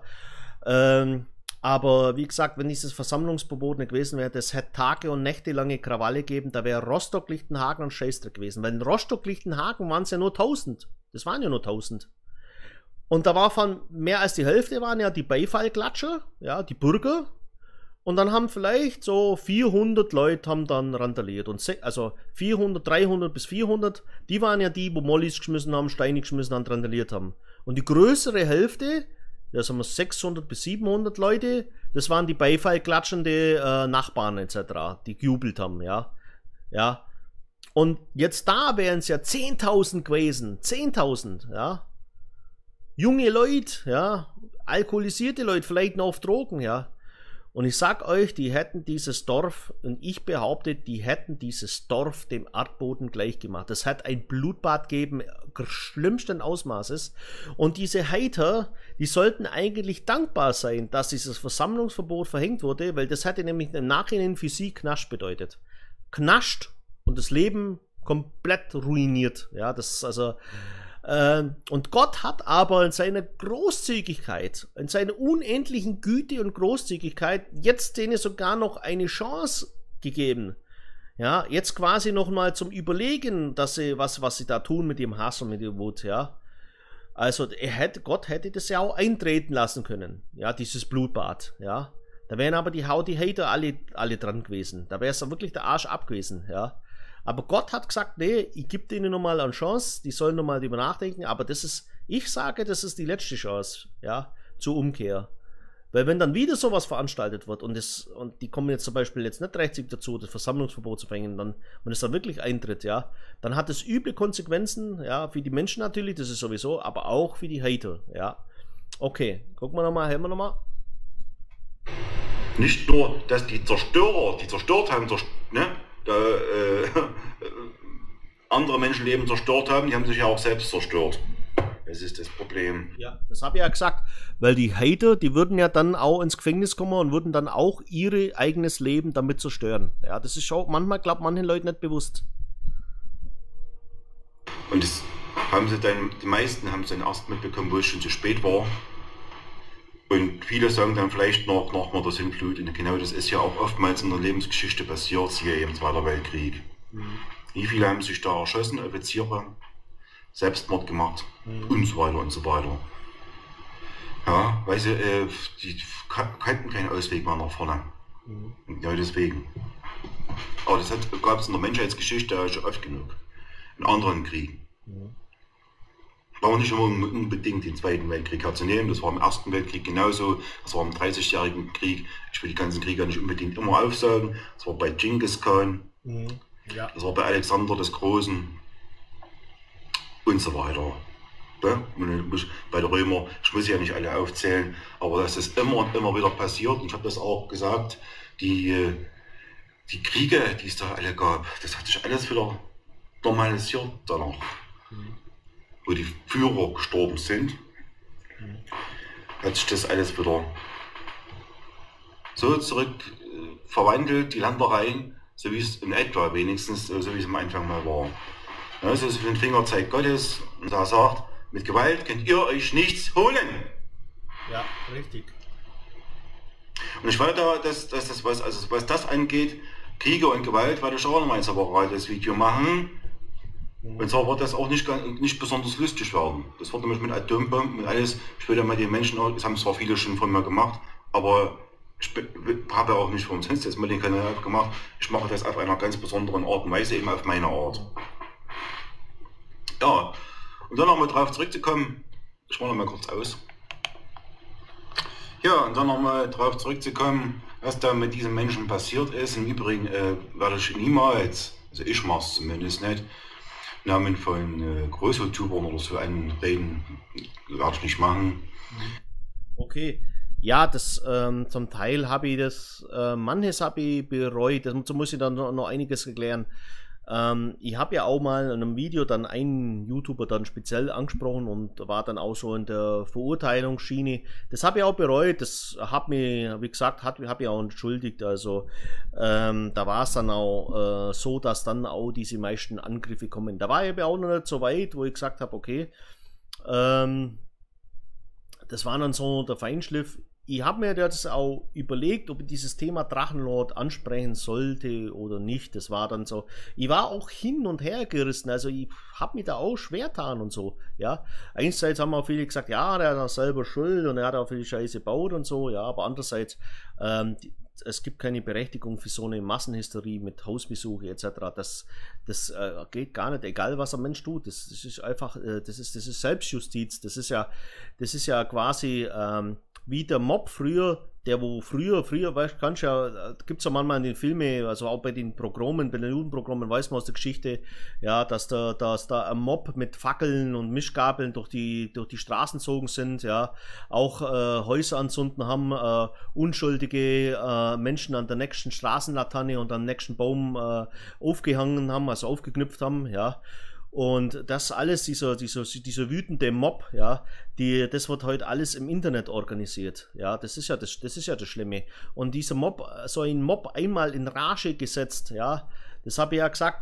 Aber wie gesagt, wenn dieses Versammlungsverbot nicht gewesen wäre, das hätte Tage und Nächte lange Krawalle gegeben, da wäre Rostock-Lichtenhagen ein Scheißdreck gewesen. Weil in Rostock-Lichtenhagen waren es ja nur 1000. Das waren ja nur 1000. Und da war von mehr als die Hälfte waren ja die Beifallklatscher, ja, die Bürger. Und dann haben vielleicht so 400 Leute haben dann randaliert. Und also 300 bis 400, die waren ja die, wo Mollys geschmissen haben, Steine geschmissen haben, randaliert haben. Und die größere Hälfte, ja, sagen wir 600 bis 700 Leute, das waren die beifallklatschende Nachbarn etc., die gejubelt haben, ja. Ja. Und jetzt da wären es ja 10.000 gewesen, 10.000, ja. Junge Leute, ja, alkoholisierte Leute, vielleicht noch auf Drogen, ja. Und ich sag euch, die hätten dieses Dorf, und ich behaupte, die hätten dieses Dorf dem Erdboden gleich gemacht. Das hat ein Blutbad gegeben, schlimmsten Ausmaßes. Und diese Hater, die sollten eigentlich dankbar sein, dass dieses Versammlungsverbot verhängt wurde, weil das hätte nämlich im Nachhinein für sie Knast bedeutet. Knast und das Leben komplett ruiniert. Ja, das ist also... Und Gott hat aber in seiner Großzügigkeit, in seiner unendlichen Güte und Großzügigkeit jetzt denen sogar noch eine Chance gegeben. Ja, jetzt quasi noch mal zum Überlegen, dass sie was sie da tun mit dem Hass und mit dem Wut, ja. Also Gott hätte das ja auch eintreten lassen können, ja, dieses Blutbad, ja. Da wären aber die Hater alle dran gewesen. Da wäre es wirklich der Arsch ab gewesen, ja. Aber Gott hat gesagt, nee, ich gebe denen nochmal eine Chance, die sollen nochmal drüber nachdenken, aber ich sage, das ist die letzte Chance, ja, zur Umkehr. Weil wenn dann wieder sowas veranstaltet wird und die kommen jetzt zum Beispiel jetzt nicht rechtzeitig dazu, das Versammlungsverbot zu verhängen, wenn es dann wirklich eintritt, ja, dann hat es üble Konsequenzen, ja, für die Menschen natürlich, das ist sowieso, aber auch für die Hater, ja. Okay, gucken wir nochmal, hören wir nochmal. Nicht nur, dass die Zerstörer, die zerstört haben, andere Menschenleben zerstört haben, die haben sich ja auch selbst zerstört. Das ist das Problem. Ja, das habe ich ja gesagt, weil die Hater, die würden ja dann auch ins Gefängnis kommen und würden dann auch ihr eigenes Leben damit zerstören. Ja, das ist schon manchmal, glaube ich, manchen Leuten nicht bewusst. Und das haben sie dann, die meisten haben es dann erst mitbekommen, wo es schon zu spät war. Und viele sagen dann vielleicht noch nach der Sintflut. Und genau das ist ja auch oftmals in der Lebensgeschichte passiert, siehe eben Zweiter Weltkrieg. Wie viele haben sich da erschossen, Offiziere, Selbstmord gemacht und so weiter und so weiter. Ja, weil sie die kannten keinen Ausweg mehr nach vorne. Und ja, deswegen. Aber das gab es in der Menschheitsgeschichte schon oft genug. In anderen Kriegen. War nicht immer unbedingt den Zweiten Weltkrieg herzunehmen, das war im Ersten Weltkrieg genauso, das war im 30-jährigen Krieg, ich will die ganzen Kriege nicht unbedingt immer aufsagen, das war bei Genghis Khan, ja. Das war bei Alexander des Großen und so weiter. Ja? Bei der Römer, ich muss ja nicht alle aufzählen, aber das ist immer und immer wieder passiert und ich habe das auch gesagt, die Kriege, die es da alle gab, das hat sich alles wieder normalisiert danach. Wo die Führer gestorben sind, hat sich das alles wieder so zurück verwandelt, die Ländereien, so wie es in etwa wenigstens, so wie es am Anfang mal war. Ja, das ist für den Fingerzeig Gottes und er sagt, mit Gewalt könnt ihr euch nichts holen. Ja, richtig. Und ich wollte, was das angeht, Kriege und Gewalt, werde ich auch nochmal ein separates Video machen. Und zwar wird das auch nicht besonders lustig werden. Das wird nämlich mit Atombomben und alles. Ich will ja mal die Menschen, das haben zwar viele schon von mir gemacht, aber ich habe ja auch nicht umsonst jetzt mal den Kanal gemacht. Ich mache das auf einer ganz besonderen Art und Weise, eben auf meine Art. Ja, und dann nochmal drauf zurückzukommen, ich mache noch mal kurz aus. Ja, und dann nochmal drauf zurückzukommen, was da mit diesen Menschen passiert ist. Im Übrigen werde ich niemals, also ich mache es zumindest nicht, Namen von Groß-YouTubern oder so anreden, werde ich nicht machen. Okay, ja, das zum Teil habe ich das, manches habe ich bereut, dazu muss ich dann noch einiges erklären. Ich habe ja auch mal in einem Video dann einen YouTuber dann speziell angesprochen und war dann auch so in der Verurteilungsschiene. Das habe ich auch bereut, das hat mir, wie gesagt, habe ich auch entschuldigt. Also da war es dann auch so, dass dann auch diese meisten Angriffe kommen. Da war ich aber auch noch nicht so weit, wo ich gesagt habe, okay, das war dann so der Feinschliff. Ich habe mir das auch überlegt, ob ich dieses Thema Drachenlord ansprechen sollte oder nicht. Das war dann so, ich war auch hin und her gerissen, also ich habe mich da auch schwer getan und so, ja. Einerseits haben auch viele gesagt, ja, der hat auch selber Schuld und er hat auch viel Scheiße gebaut und so, ja, aber andererseits, es gibt keine Berechtigung für so eine Massenhysterie mit Hausbesuche etc. Das geht gar nicht, egal was ein Mensch tut. Das ist einfach, das ist Selbstjustiz. Das ist ja quasi wie der Mob früher, der wo früher, weißt kannst ja, gibt es ja manchmal in den Filmen, also auch bei den Programmen, bei den Judenprogrammen, weiß man aus der Geschichte, ja, dass da ein Mob mit Fackeln und Mischgabeln durch die Straßen gezogen sind, ja, auch Häuser anzünden haben, unschuldige Menschen an der nächsten Straßenlaterne und am nächsten Baum aufgehangen haben, also aufgeknüpft haben, ja. Und das alles, dieser wütende Mob, ja, das wird heute alles im Internet organisiert. Ja, das ist ja das Schlimme. Und dieser Mob, so ein Mob einmal in Rage gesetzt, ja, das habe ich ja gesagt,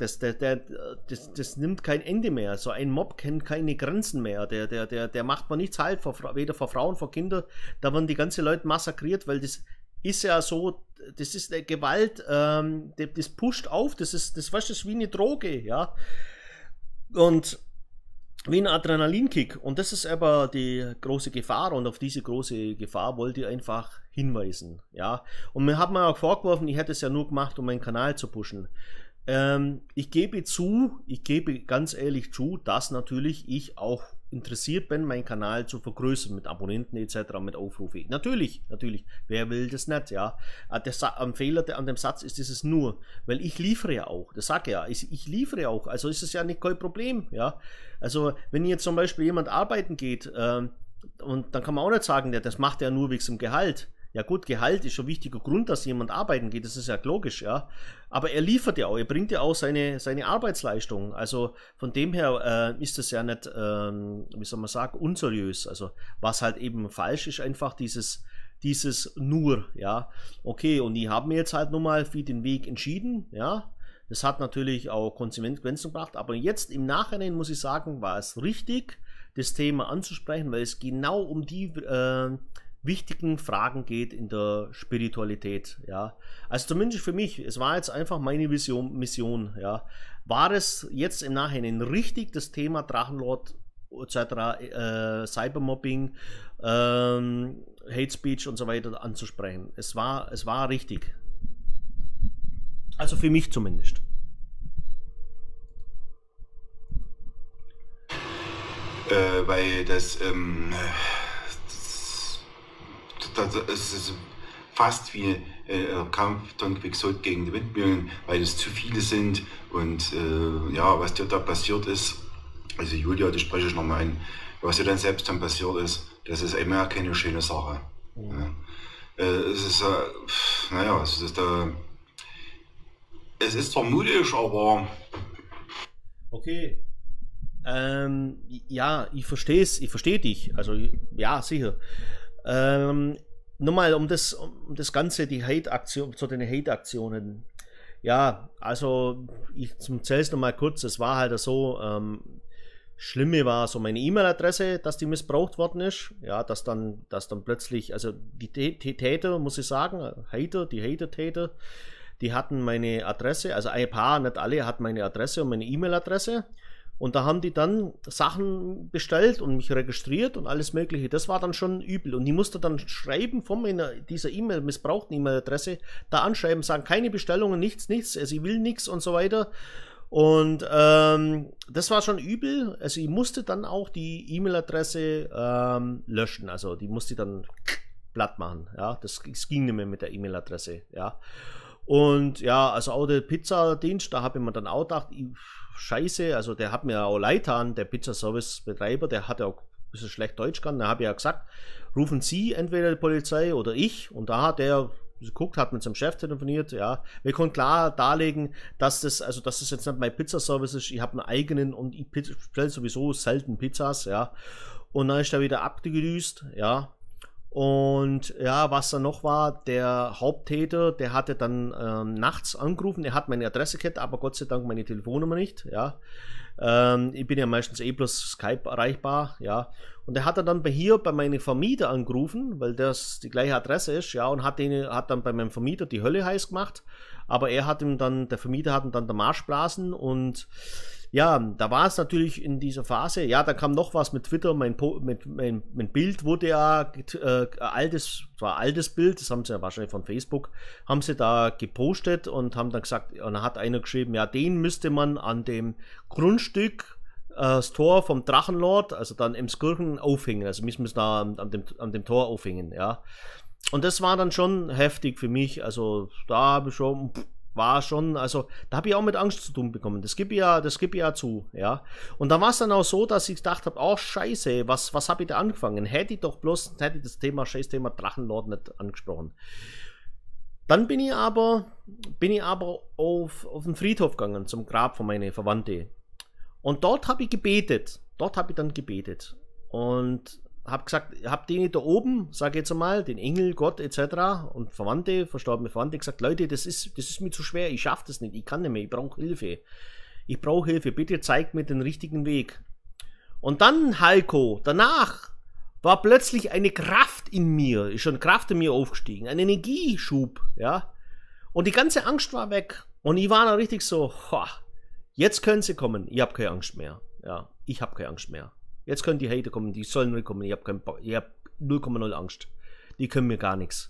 das nimmt kein Ende mehr. So ein Mob kennt keine Grenzen mehr. Der macht man nichts halt, weder vor Frauen, vor Kindern. Da werden die ganzen Leute massakriert, weil das ist ja so, das ist eine Gewalt, das pusht auf, das ist wie eine Droge, ja. Und wie ein Adrenalinkick. Und das ist aber die große Gefahr, und auf diese große Gefahr wollte ich einfach hinweisen. Ja? Und mir hat man auch vorgeworfen, ich hätte es ja nur gemacht, um meinen Kanal zu pushen. Ich gebe ganz ehrlich zu, dass natürlich ich auch interessiert bin, meinen Kanal zu vergrößern mit Abonnenten etc., mit Aufrufe. Natürlich, wer will das nicht, ja. Am Fehler an dem Satz ist dieses nur, weil ich liefere ja auch, das sage ja, ich liefere auch, also ist es ja nicht kein Problem, ja. Also wenn jetzt zum Beispiel jemand arbeiten geht, und dann kann man auch nicht sagen, das macht er nur wegen dem Gehalt. Ja gut, Gehalt ist schon ein wichtiger Grund, dass jemand arbeiten geht, das ist ja logisch, ja. Aber er liefert ja auch, er bringt ja auch seine Arbeitsleistung. Also von dem her ist das ja nicht, wie soll man sagen, unseriös. Also was halt eben falsch ist, einfach dieses nur, ja. Okay, und die haben mir jetzt halt nun mal für den Weg entschieden, ja. Das hat natürlich auch Konsequenzen gebracht, aber jetzt im Nachhinein muss ich sagen, war es richtig, das Thema anzusprechen, weil es genau um die wichtigen Fragen geht in der Spiritualität, ja. Also zumindest für mich, es war jetzt einfach meine Mission, ja. War es jetzt im Nachhinein richtig, das Thema Drachenlord etc., Cybermobbing, Hate Speech und so weiter anzusprechen? Es war richtig. Also für mich zumindest. Weil das ist fast wie Kampf Don Quixote gegen die Windmühlen, weil es zu viele sind und ja, was dir da passiert ist, also Julia, das spreche ich nochmal ein, was dir dann selbst dann passiert ist, das ist immer keine schöne Sache. Ja. Es ist, naja, es ist zwar mutig, aber... Okay. Ja, ich verstehe dich, also ja, sicher. Nochmal um das Ganze, die Hate-Aktion, zu den Hate-Aktionen. Ja, also ich zähle es nochmal kurz, es war halt so, Schlimme war so meine E-Mail-Adresse, dass die missbraucht worden ist. Ja, dass dann plötzlich, also die Täter, muss ich sagen, die Hater-Täter, die hatten meine Adresse, also ein paar, nicht alle, hatten meine Adresse und meine E-Mail-Adresse. Und da haben die dann Sachen bestellt und mich registriert und alles mögliche. Das war dann schon übel. Und ich musste dann schreiben von dieser E-Mail, missbrauchten E-Mail-Adresse, da anschreiben, sagen, keine Bestellungen, nichts, also ich will nichts und so weiter. Und das war schon übel. Also ich musste dann auch die E-Mail-Adresse löschen. Also die musste ich dann platt machen. Ja, das ging nicht mehr mit der E-Mail-Adresse. Ja. Und ja, also auch der Pizzadienst, da habe ich mir dann auch gedacht, Scheiße, also der hat mir auch leid getan, der Pizzaservice-Betreiber, der hat ja auch ein bisschen schlecht Deutsch kann. Da habe ich ja gesagt, rufen Sie entweder die Polizei oder ich. Und da hat der geguckt, hat mit seinem Chef telefoniert, ja. Wir konnten klar darlegen, dass das jetzt nicht mein Pizzaservice ist, ich habe einen eigenen und ich bestelle sowieso selten Pizzas, ja. Und dann ist er wieder abgedüst, ja. Und ja, was dann noch war, der Haupttäter, der hatte dann nachts angerufen, er hat meine Adresse gehabt, aber Gott sei Dank meine Telefonnummer nicht, ja. Ich bin ja meistens bloß Skype erreichbar, ja. Und er hat dann bei meinem Vermieter angerufen, weil das die gleiche Adresse ist, ja, und hat dann bei meinem Vermieter die Hölle heiß gemacht, aber der Vermieter hat ihm dann der Marschblasen und ja, da war es natürlich in dieser Phase, ja, da kam noch was mit Twitter, mein Bild wurde ja altes Bild, das haben sie ja wahrscheinlich von Facebook, haben sie da gepostet und haben dann gesagt, und dann hat einer geschrieben, ja, den müsste man an dem Grundstück, das Tor vom Drachenlord, also dann Emskirchen aufhängen, also müssen da an dem Tor aufhängen, ja. Und das war dann schon heftig für mich, also da habe ich schon... also da habe ich auch mit Angst zu tun bekommen. Das gebe ich ja zu, ja. Und da war es dann auch so, dass ich gedacht habe, oh Scheiße, was habe ich da angefangen? Hätte ich das Scheißthema Drachenlord nicht angesprochen. Dann bin ich aber auf den Friedhof gegangen, zum Grab von meiner Verwandte. Und dort habe ich gebetet. Und habe gesagt, habe denen da oben, sage jetzt einmal, den Engel, Gott etc. und verstorbene Verwandte gesagt, Leute, das ist mir zu schwer, ich schaffe das nicht, ich kann nicht mehr, ich brauche Hilfe, bitte zeigt mir den richtigen Weg. Und dann, Heiko, danach war plötzlich eine Kraft in mir, ist schon Kraft in mir aufgestiegen, ein Energieschub, ja, und die ganze Angst war weg und ich war dann richtig so, jetzt können sie kommen, ich habe keine Angst mehr. Ja, ich habe keine Angst mehr. Jetzt können die Hater kommen, die sollen nicht kommen. Ich habe 0,0 Angst. Die können mir gar nichts.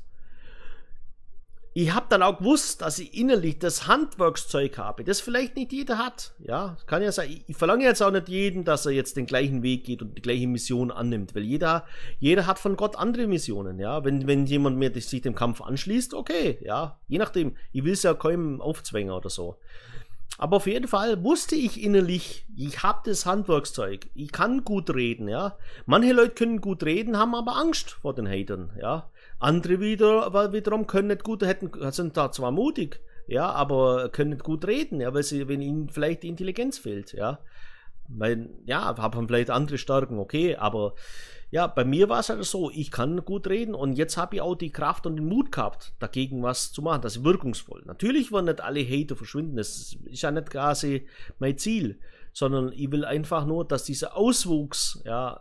Ich habe dann auch gewusst, dass ich innerlich das Handwerkszeug habe, das vielleicht nicht jeder hat. Ja, kann ja sein. Ich verlange jetzt auch nicht jeden, dass er jetzt den gleichen Weg geht und die gleiche Mission annimmt, weil jeder hat von Gott andere Missionen. Ja, wenn jemand mir sich dem Kampf anschließt, okay, ja, je nachdem. Ich will es ja keinem aufzwängen oder so. Aber auf jeden Fall wusste ich innerlich, ich habe das Handwerkszeug. Ich kann gut reden, ja. Manche Leute können gut reden, haben aber Angst vor den Hatern, ja. Andere wiederum können nicht gut, sind da zwar mutig, ja, aber können nicht gut reden, ja, wenn ihnen vielleicht die Intelligenz fehlt, ja. Weil, ja, haben vielleicht andere Stärken, okay, aber ja, bei mir war es halt so, ich kann gut reden und jetzt habe ich auch die Kraft und den Mut gehabt, dagegen was zu machen. Das ist wirkungsvoll. Natürlich wollen nicht alle Hater verschwinden, das ist ja nicht quasi mein Ziel, sondern ich will einfach nur, dass dieser Auswuchs, ja,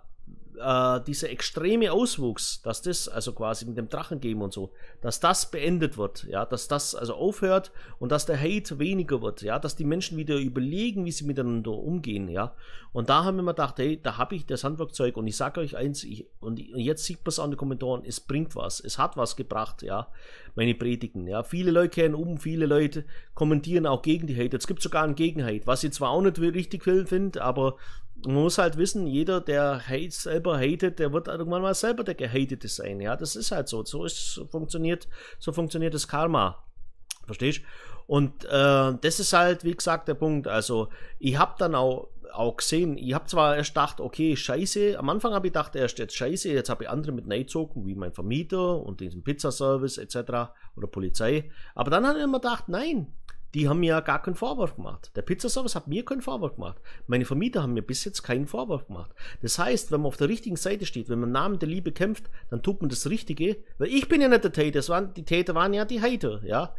dieser extreme Auswuchs, dass das, also quasi mit dem Drachen geben und so, dass das beendet wird, ja, dass das also aufhört und dass der Hate weniger wird, ja, dass die Menschen wieder überlegen, wie sie miteinander umgehen, ja. Und da haben wir mir gedacht, hey, da habe ich das Handwerkzeug und ich sage euch eins, und jetzt sieht man es an den Kommentaren, es bringt was, es hat was gebracht, ja, meine Predigen, ja. Viele Leute kehren viele Leute kommentieren auch gegen die Hate, jetzt gibt es sogar einen Gegenhate, was ich zwar auch nicht richtig finde, aber man muss halt wissen, jeder, der selber hatet, der wird irgendwann mal selber der Gehatete sein. Ja, das ist halt so. So funktioniert das Karma. Verstehst du? Und das ist halt, wie gesagt, der Punkt. Also, ich habe dann auch gesehen, ich habe zwar erst gedacht, okay, scheiße, am Anfang habe ich gedacht, erst jetzt scheiße, jetzt habe ich andere mit reingezogen, wie mein Vermieter und diesen Pizzaservice etc. oder Polizei. Aber dann habe ich immer gedacht, nein, die haben mir ja gar keinen Vorwurf gemacht. Der Pizzaservice hat mir keinen Vorwurf gemacht. Meine Vermieter haben mir bis jetzt keinen Vorwurf gemacht. Das heißt, wenn man auf der richtigen Seite steht, wenn man im Namen der Liebe kämpft, dann tut man das Richtige. Weil ich bin ja nicht der Täter, die Täter waren ja die Hater, ja.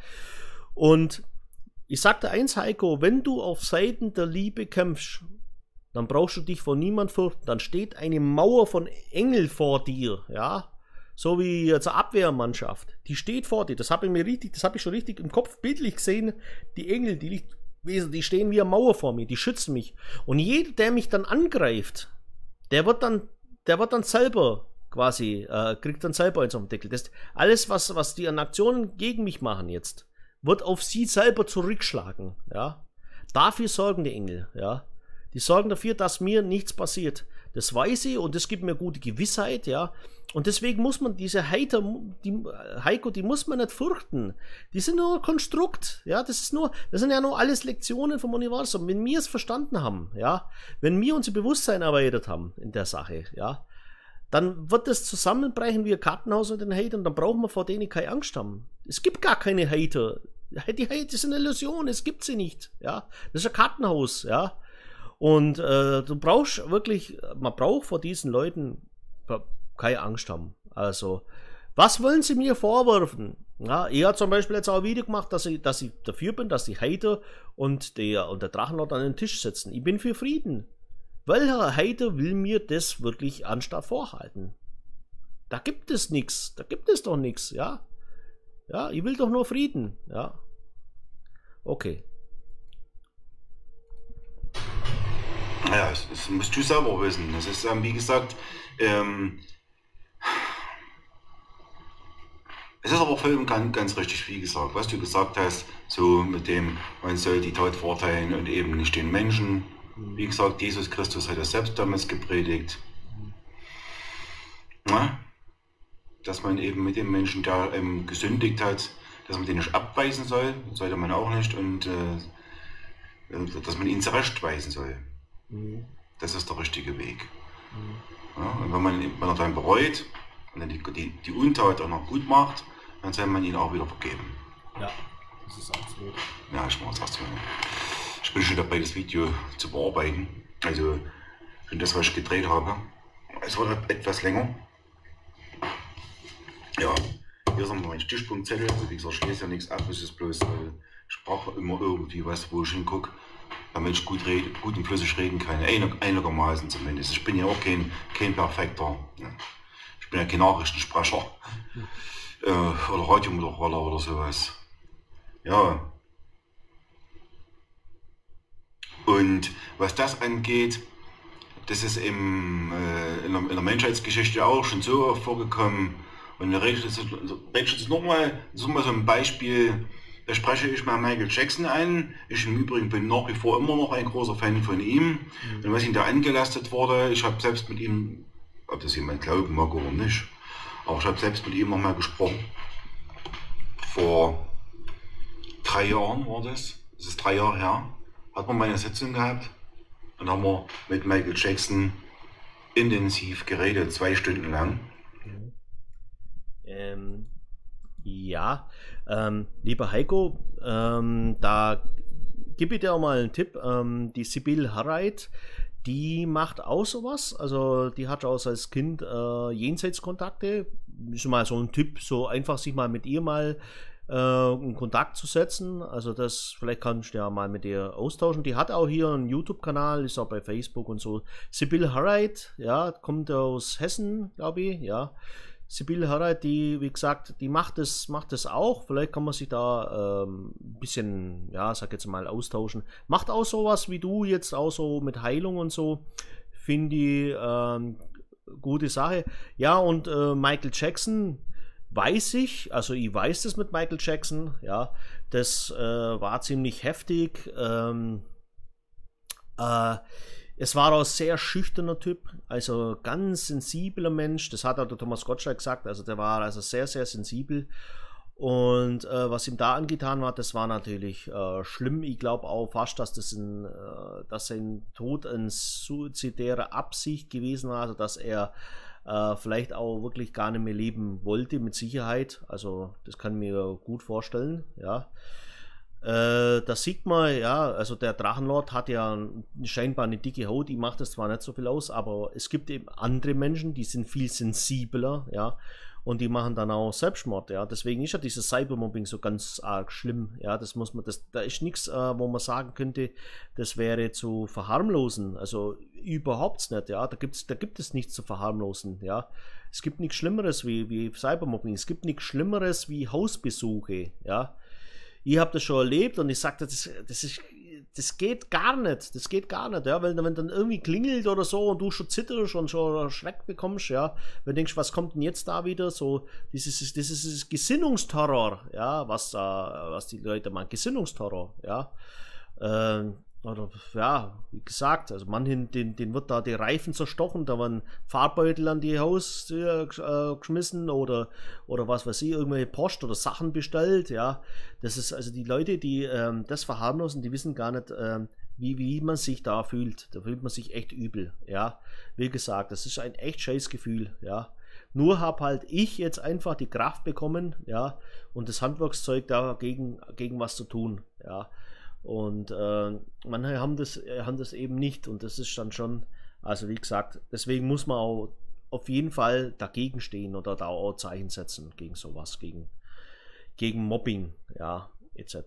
Und ich sagte eins, Heiko, wenn du auf Seiten der Liebe kämpfst, dann brauchst du dich vor niemand fürchten. Dann steht eine Mauer von Engel vor dir, ja. So wie zur Abwehrmannschaft. Die steht vor dir. Das habe ich schon richtig im Kopf bildlich gesehen. Die Engel, die stehen wie eine Mauer vor mir, die schützen mich. Und jeder, der mich dann angreift, der wird dann selber quasi, kriegt dann selber eins auf den Deckel. Das, alles, was die an Aktionen gegen mich machen jetzt, wird auf sie selber zurückschlagen. Ja? Dafür sorgen die Engel. Ja? Die sorgen dafür, dass mir nichts passiert. Das weiß ich und das gibt mir gute Gewissheit, ja. Und deswegen muss man diese Heiko, die muss man nicht fürchten. Die sind nur ein Konstrukt, ja. Das sind ja nur alles Lektionen vom Universum. Wenn wir es verstanden haben, ja, wenn wir unser Bewusstsein erweitert haben in der Sache, ja, dann wird das zusammenbrechen wie ein Kartenhaus mit den Hatern, dann brauchen wir vor denen keine Angst haben. Es gibt gar keine Hater. Die Hater sind eine Illusion, es gibt sie nicht, ja. Das ist ein Kartenhaus, ja. Und man braucht vor diesen Leuten keine Angst haben. Also, was wollen sie mir vorwerfen? Ja, er hat zum Beispiel jetzt auch ein Video gemacht, dass ich dafür bin, dass die Hater und der Drachenlord an den Tisch sitzen. Ich bin für Frieden. Welcher Hater will mir das wirklich anstatt vorhalten? Da gibt es nichts. Da gibt es doch nichts, ja. Ja, ich will doch nur Frieden, ja. Okay. Ja, das musst du selber wissen. Das ist, wie gesagt, es ist aber voll ganz richtig, wie gesagt, was du gesagt hast, so mit dem, man soll die Tat verurteilen und eben nicht den Menschen. Wie gesagt, Jesus Christus hat das selbst damals gepredigt. Na? Dass man eben mit dem Menschen, der gesündigt hat, dass man den nicht abweisen soll, sollte man auch nicht, und dass man ihn zurechtweisen soll. Das ist der richtige Weg. Ja, und wenn er dann bereut und dann die Untat auch noch gut macht, dann soll man ihn auch wieder vergeben. Ja, das ist absolut. Ja, ich mache das. Ich bin schon dabei, das Video zu bearbeiten. Also schon das, was ich gedreht habe. Es wird etwas länger. Ja, hier sind mein Stichpunktzettel. Wie gesagt, ich lese ja nichts ab, es ist bloß, ich brauche immer irgendwie was, wo ich hingucke, damit ich gut und flüssig reden kann, einigermaßen zumindest. Ich bin ja auch kein perfekter, ich bin ja kein Nachrichtensprecher oder Radiomoderator oder sowas. Ja. Und was das angeht, das ist in der Menschheitsgeschichte auch schon so oft vorgekommen. Und da rede ich jetzt nochmal so ein Beispiel. Da spreche ich mal Michael Jackson an. Ich im Übrigen bin nach wie vor immer noch ein großer Fan von ihm. Und was ihm da angelastet wurde, ich habe selbst mit ihm, ob das jemand glauben mag oder nicht, aber ich habe selbst mit ihm noch mal gesprochen. Vor 3 Jahren war das ist 3 Jahre her, hat man mal eine Sitzung gehabt und haben wir mit Michael Jackson intensiv geredet, 2 Stunden lang. Ja, lieber Heiko, da gebe ich dir auch mal einen Tipp. Die Sibylle Harriet, die macht auch sowas. Also die hat auch als Kind Jenseitskontakte. Ist mal so ein Tipp, so einfach sich mal mit ihr mal in Kontakt zu setzen. Also das, vielleicht kannst du ja mal mit ihr austauschen. Die hat auch hier einen YouTube-Kanal, ist auch bei Facebook und so. Sibylle Harriet, ja, kommt aus Hessen, glaube ich, ja. Sibylle Harriet, die, wie gesagt, die macht das auch. Vielleicht kann man sich da ein bisschen, ja, sag jetzt mal, austauschen. Macht auch sowas wie du jetzt auch so mit Heilung und so. Finde ich gute Sache. Ja, und Michael Jackson weiß ich, also ich weiß das mit Michael Jackson, ja, das war ziemlich heftig. Es war auch ein sehr schüchterner Typ, also ganz sensibler Mensch, das hat auch der Thomas Gottschalk gesagt, also der war also sehr, sehr sensibel und was ihm da angetan war, das war natürlich schlimm. Ich glaube auch fast, dass dass sein Tod eine suizidäre Absicht gewesen war, also dass er vielleicht auch wirklich gar nicht mehr leben wollte, mit Sicherheit, also das kann ich mir gut vorstellen, ja. Da sieht man, ja, also der Drachenlord hat ja scheinbar eine dicke Haut, die macht das zwar nicht so viel aus, aber es gibt eben andere Menschen, die sind viel sensibler, ja, und die machen dann auch Selbstmord, ja, deswegen ist ja dieses Cybermobbing so ganz arg schlimm, ja, das muss man, da ist nichts, wo man sagen könnte, das wäre zu verharmlosen, also überhaupt nicht, ja, da gibt es nichts zu verharmlosen, ja, es gibt nichts Schlimmeres wie Cybermobbing, es gibt nichts Schlimmeres wie Hausbesuche, ja. Ich habe das schon erlebt und ich sagte, das geht gar nicht. Das geht gar nicht, ja, weil wenn dann irgendwie klingelt oder so und du schon zitterst und schon Schreck bekommst, ja, wenn du denkst, was kommt denn jetzt da wieder? So, dieses Gesinnungsterror, ja, was die Leute machen, Gesinnungsterror, ja. Oder ja, wie gesagt, also manchen, den wird da die Reifen zerstochen, da werden Farbbeutel an die Haustür geschmissen oder was weiß ich, irgendwelche Post oder Sachen bestellt, ja. Das ist also die Leute, die das verharmlosen, die wissen gar nicht, wie man sich da fühlt. Da fühlt man sich echt übel, ja. Wie gesagt, das ist ein echt scheiß Gefühl, ja. Nur habe halt ich jetzt einfach die Kraft bekommen, ja, und das Handwerkszeug dagegen gegen was zu tun, ja. Und manche haben das eben nicht und das ist dann schon, also wie gesagt, deswegen muss man auch auf jeden Fall dagegen stehen oder da auch Zeichen setzen gegen sowas, gegen Mobbing, ja, etc.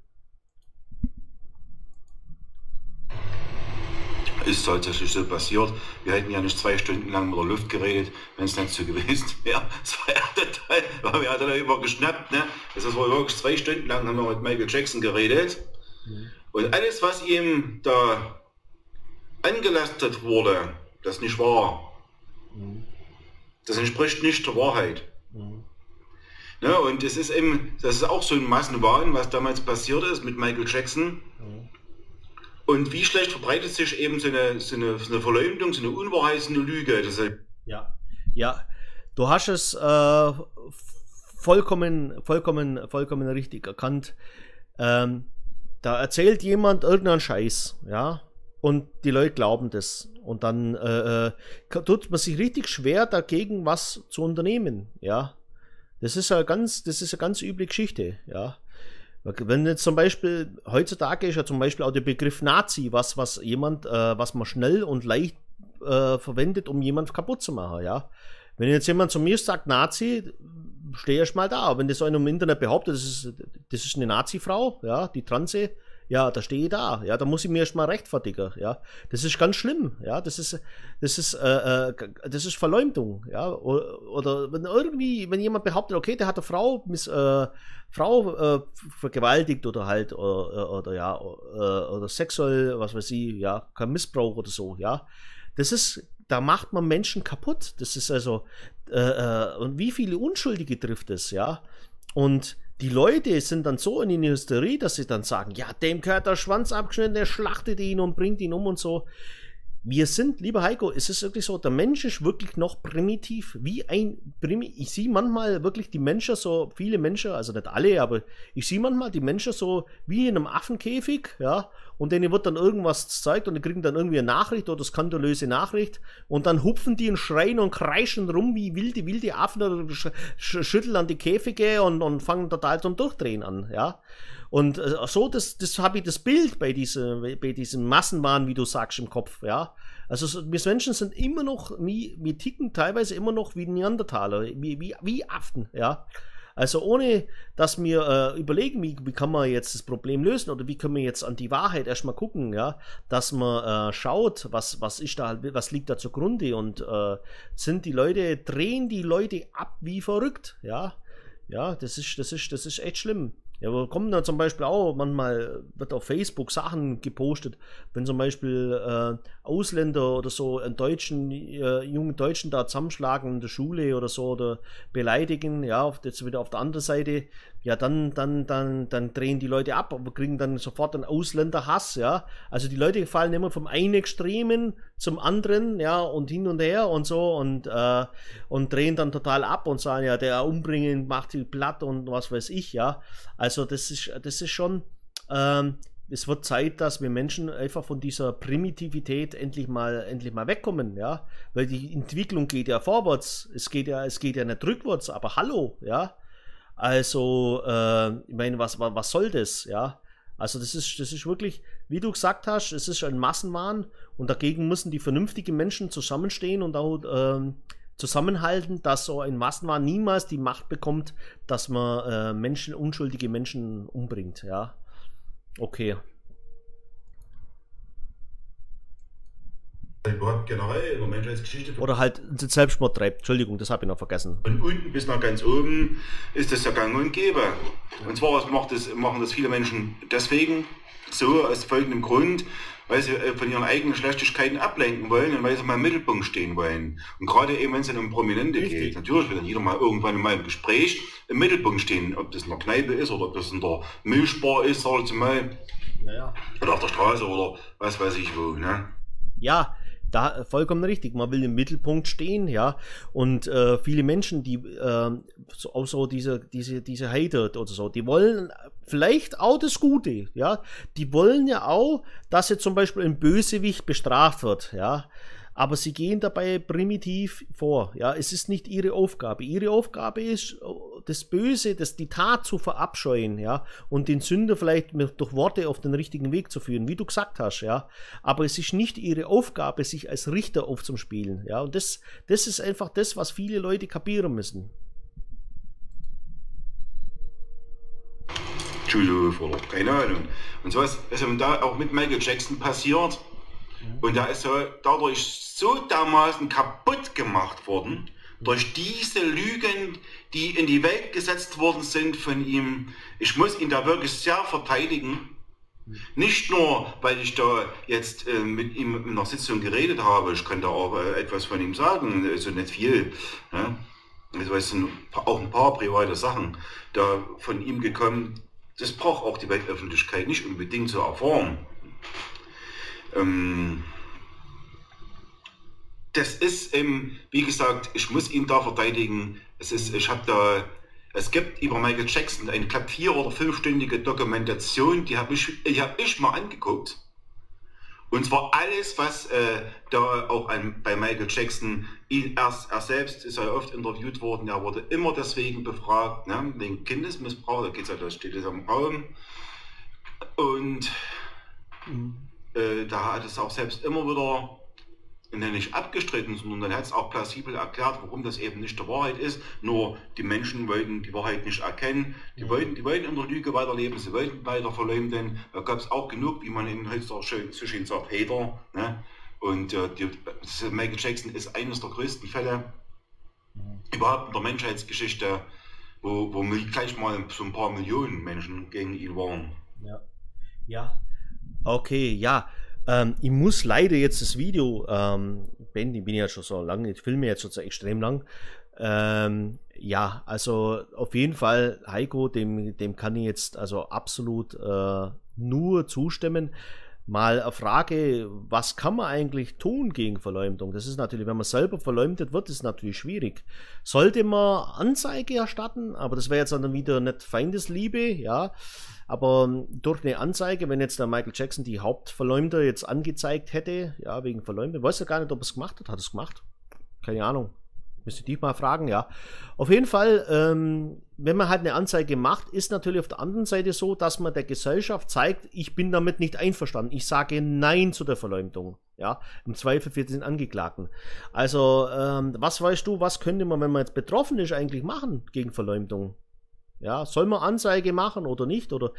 Ist tatsächlich so passiert. Wir hätten ja nicht 2 Stunden lang mit der Luft geredet, wenn es nicht so gewesen wäre. Das war ja total, wir hatten da immer geschnappt, ne? Das war wirklich 2 Stunden lang, haben wir mit Michael Jackson geredet. Und alles, was ihm da angelastet wurde, das nicht wahr. Das entspricht nicht der Wahrheit. Ne, und das ist auch so ein Massenwahn, was damals passiert ist mit Michael Jackson. Und wie schlecht verbreitet sich eben so eine Verleumdung, so eine Unwahrheit, so eine Lüge. Ja, du hast es vollkommen richtig erkannt. Da erzählt jemand irgendeinen Scheiß, ja, und die Leute glauben das. Und dann tut man sich richtig schwer, dagegen was zu unternehmen, ja. Das ist eine ganz üble Geschichte, ja. Wenn jetzt zum Beispiel, heutzutage ist ja zum Beispiel auch der Begriff Nazi, was man schnell und leicht verwendet, um jemanden kaputt zu machen, ja. Wenn jetzt jemand zu mir sagt Nazi, stehe ich mal da. Wenn das einer im Internet behauptet, das ist eine Nazi-Frau, ja, die Transe, ja, da stehe ich da, ja, da muss ich mir erstmal rechtfertigen, ja. Das ist ganz schlimm, ja, das ist Verleumdung, ja. Oder wenn jemand behauptet, okay, der hat eine Frau vergewaltigt oder halt oder sexuell, was weiß ich, ja, kein Missbrauch oder so, ja. das ist, da macht man Menschen kaputt. Das ist also, und wie viele Unschuldige trifft es, ja? Und die Leute sind dann so in die Hysterie, dass sie dann sagen, ja, dem gehört der Schwanz abgeschnitten, der schlachtet ihn und bringt ihn um und so. Wir sind, lieber Heiko, es ist wirklich so, der Mensch ist wirklich noch primitiv, ich sehe manchmal wirklich die Menschen so, viele Menschen, also nicht alle, aber ich sehe manchmal die Menschen so wie in einem Affenkäfig, ja, und denen wird dann irgendwas gezeigt und die kriegen dann irgendwie eine Nachricht oder skandalöse Nachricht und dann hupfen die und schreien und kreischen rum wie wilde Affen oder schütteln an die Käfige und fangen total zum Durchdrehen an, ja. Und so, das habe ich das Bild bei diesem Massenwahn, wie du sagst, im Kopf, ja. Also wir Menschen sind immer noch, wir ticken teilweise immer noch wie Neandertaler, wie Affen, ja. Also ohne, dass wir überlegen, wie kann man jetzt das Problem lösen oder wie können wir jetzt an die Wahrheit erstmal gucken, ja, dass man schaut, was liegt da zugrunde und drehen die Leute ab wie verrückt, ja. Ja, das ist echt schlimm. Ja, aber kommen da zum Beispiel auch, manchmal wird auf Facebook Sachen gepostet, wenn zum Beispiel Ausländer oder so einen jungen Deutschen da zusammenschlagen in der Schule oder so oder beleidigen, ja, jetzt wieder auf der anderen Seite, ja, dann drehen die Leute ab, aber kriegen dann sofort einen Ausländerhass, ja. Also die Leute fallen immer vom einen Extremen zum anderen, ja, und hin und her und so und drehen dann total ab und sagen, ja, der umbringen macht die platt und was weiß ich, ja. Also das ist schon, es wird Zeit, dass wir Menschen einfach von dieser Primitivität endlich mal wegkommen, ja, weil die Entwicklung geht ja vorwärts, es geht ja nicht rückwärts, aber hallo, ja. Also, ich meine, was soll das, ja? Also das ist wirklich, wie du gesagt hast, es ist ein Massenwahn und dagegen müssen die vernünftigen Menschen zusammenstehen und auch zusammenhalten, dass so ein Massenwahn niemals die Macht bekommt, dass man unschuldige Menschen umbringt, ja. Okay. Überhaupt generell in der Menschheitsgeschichte. Oder halt Selbstmord treibt. Entschuldigung, das habe ich noch vergessen. Von unten bis nach ganz oben ist das ja gang und gäbe. Und zwar machen das viele Menschen deswegen so, aus folgendem Grund, weil sie von ihren eigenen Schlechtigkeiten ablenken wollen und weil sie mal im Mittelpunkt stehen wollen. Und gerade eben, wenn es dann um Prominente geht, natürlich will dann jeder mal irgendwann in meinem Gespräch im Mittelpunkt stehen, ob das in der Kneipe ist oder ob das in der Milchbar ist, sag ich mal, oder auf der Straße oder was weiß ich wo, ne? Ja, da vollkommen richtig, man will im Mittelpunkt stehen, ja, und viele Menschen, die auch so diese Hater oder so, die wollen vielleicht auch das Gute, ja, die wollen ja auch, dass jetzt zum Beispiel ein Bösewicht bestraft wird, ja, aber sie gehen dabei primitiv vor, ja, es ist nicht ihre Aufgabe. Ihre Aufgabe ist, das Böse, die Tat zu verabscheuen, ja, und den Sünder vielleicht durch Worte auf den richtigen Weg zu führen, wie du gesagt hast, ja, aber es ist nicht ihre Aufgabe, sich als Richter aufzuspielen, ja, und das ist einfach das, was viele Leute kapieren müssen. Schulhof oder keine Ahnung. Und so ist da auch mit Michael Jackson passiert. Und da ist er dadurch so dermaßen kaputt gemacht worden, durch diese Lügen, die in die Welt gesetzt worden sind von ihm. Ich muss ihn da wirklich sehr verteidigen. Nicht nur, weil ich da jetzt mit ihm in einer Sitzung geredet habe, ich kann da auch etwas von ihm sagen, also nicht viel. Ne? Also es sind auch ein paar private Sachen da von ihm gekommen. Das braucht auch die Weltöffentlichkeit nicht unbedingt zu erfahren. Das ist, wie gesagt, ich muss ihn da verteidigen. Es gibt über Michael Jackson eine, glaube 4- oder 5-stündige Dokumentation, die habe ich mal angeguckt. Und zwar alles, was da auch bei Michael Jackson, er selbst ist ja oft interviewt worden, er wurde immer deswegen befragt, ne, wegen Kindesmissbrauch, da steht es am Raum. Und da hat es auch selbst immer wieder nicht abgestritten, sondern dann hat es auch plausibel erklärt, warum das eben nicht der Wahrheit ist. Nur die Menschen wollten die Wahrheit nicht erkennen. Die wollten in der Lüge weiterleben, sie wollten weiter verleumden. Da gab es auch genug, wie man in heutzutage so schön sagt, Hater. Ne? Und Michael Jackson ist eines der größten Fälle überhaupt in der Menschheitsgeschichte, wo gleich mal so ein paar Millionen Menschen gegen ihn waren. Ja. Okay, ja. Ich muss leider jetzt das Video beenden. Ich bin ja schon so lange, ich filme jetzt schon so extrem lang. Ja, also auf jeden Fall, Heiko, dem kann ich jetzt also absolut nur zustimmen. Mal eine Frage, was kann man eigentlich tun gegen Verleumdung? Das ist natürlich, wenn man selber verleumdet wird, ist natürlich schwierig. Sollte man Anzeige erstatten, aber das wäre jetzt dann wieder nicht Feindesliebe, ja. Aber durch eine Anzeige, wenn jetzt der Michael Jackson die Hauptverleumder jetzt angezeigt hätte, ja, wegen Verleumdung, weiß ja gar nicht, ob er es gemacht hat. Hat er es gemacht? Keine Ahnung. Müsste ich dich mal fragen, ja. Auf jeden Fall, wenn man halt eine Anzeige macht, ist natürlich auf der anderen Seite so, dass man der Gesellschaft zeigt, ich bin damit nicht einverstanden. Ich sage Nein zu der Verleumdung. Ja, im Zweifel für den Angeklagten. Also, was weißt du, was könnte man, wenn man jetzt betroffen ist, eigentlich machen gegen Verleumdung? Ja, soll man Anzeige machen oder nicht? Oder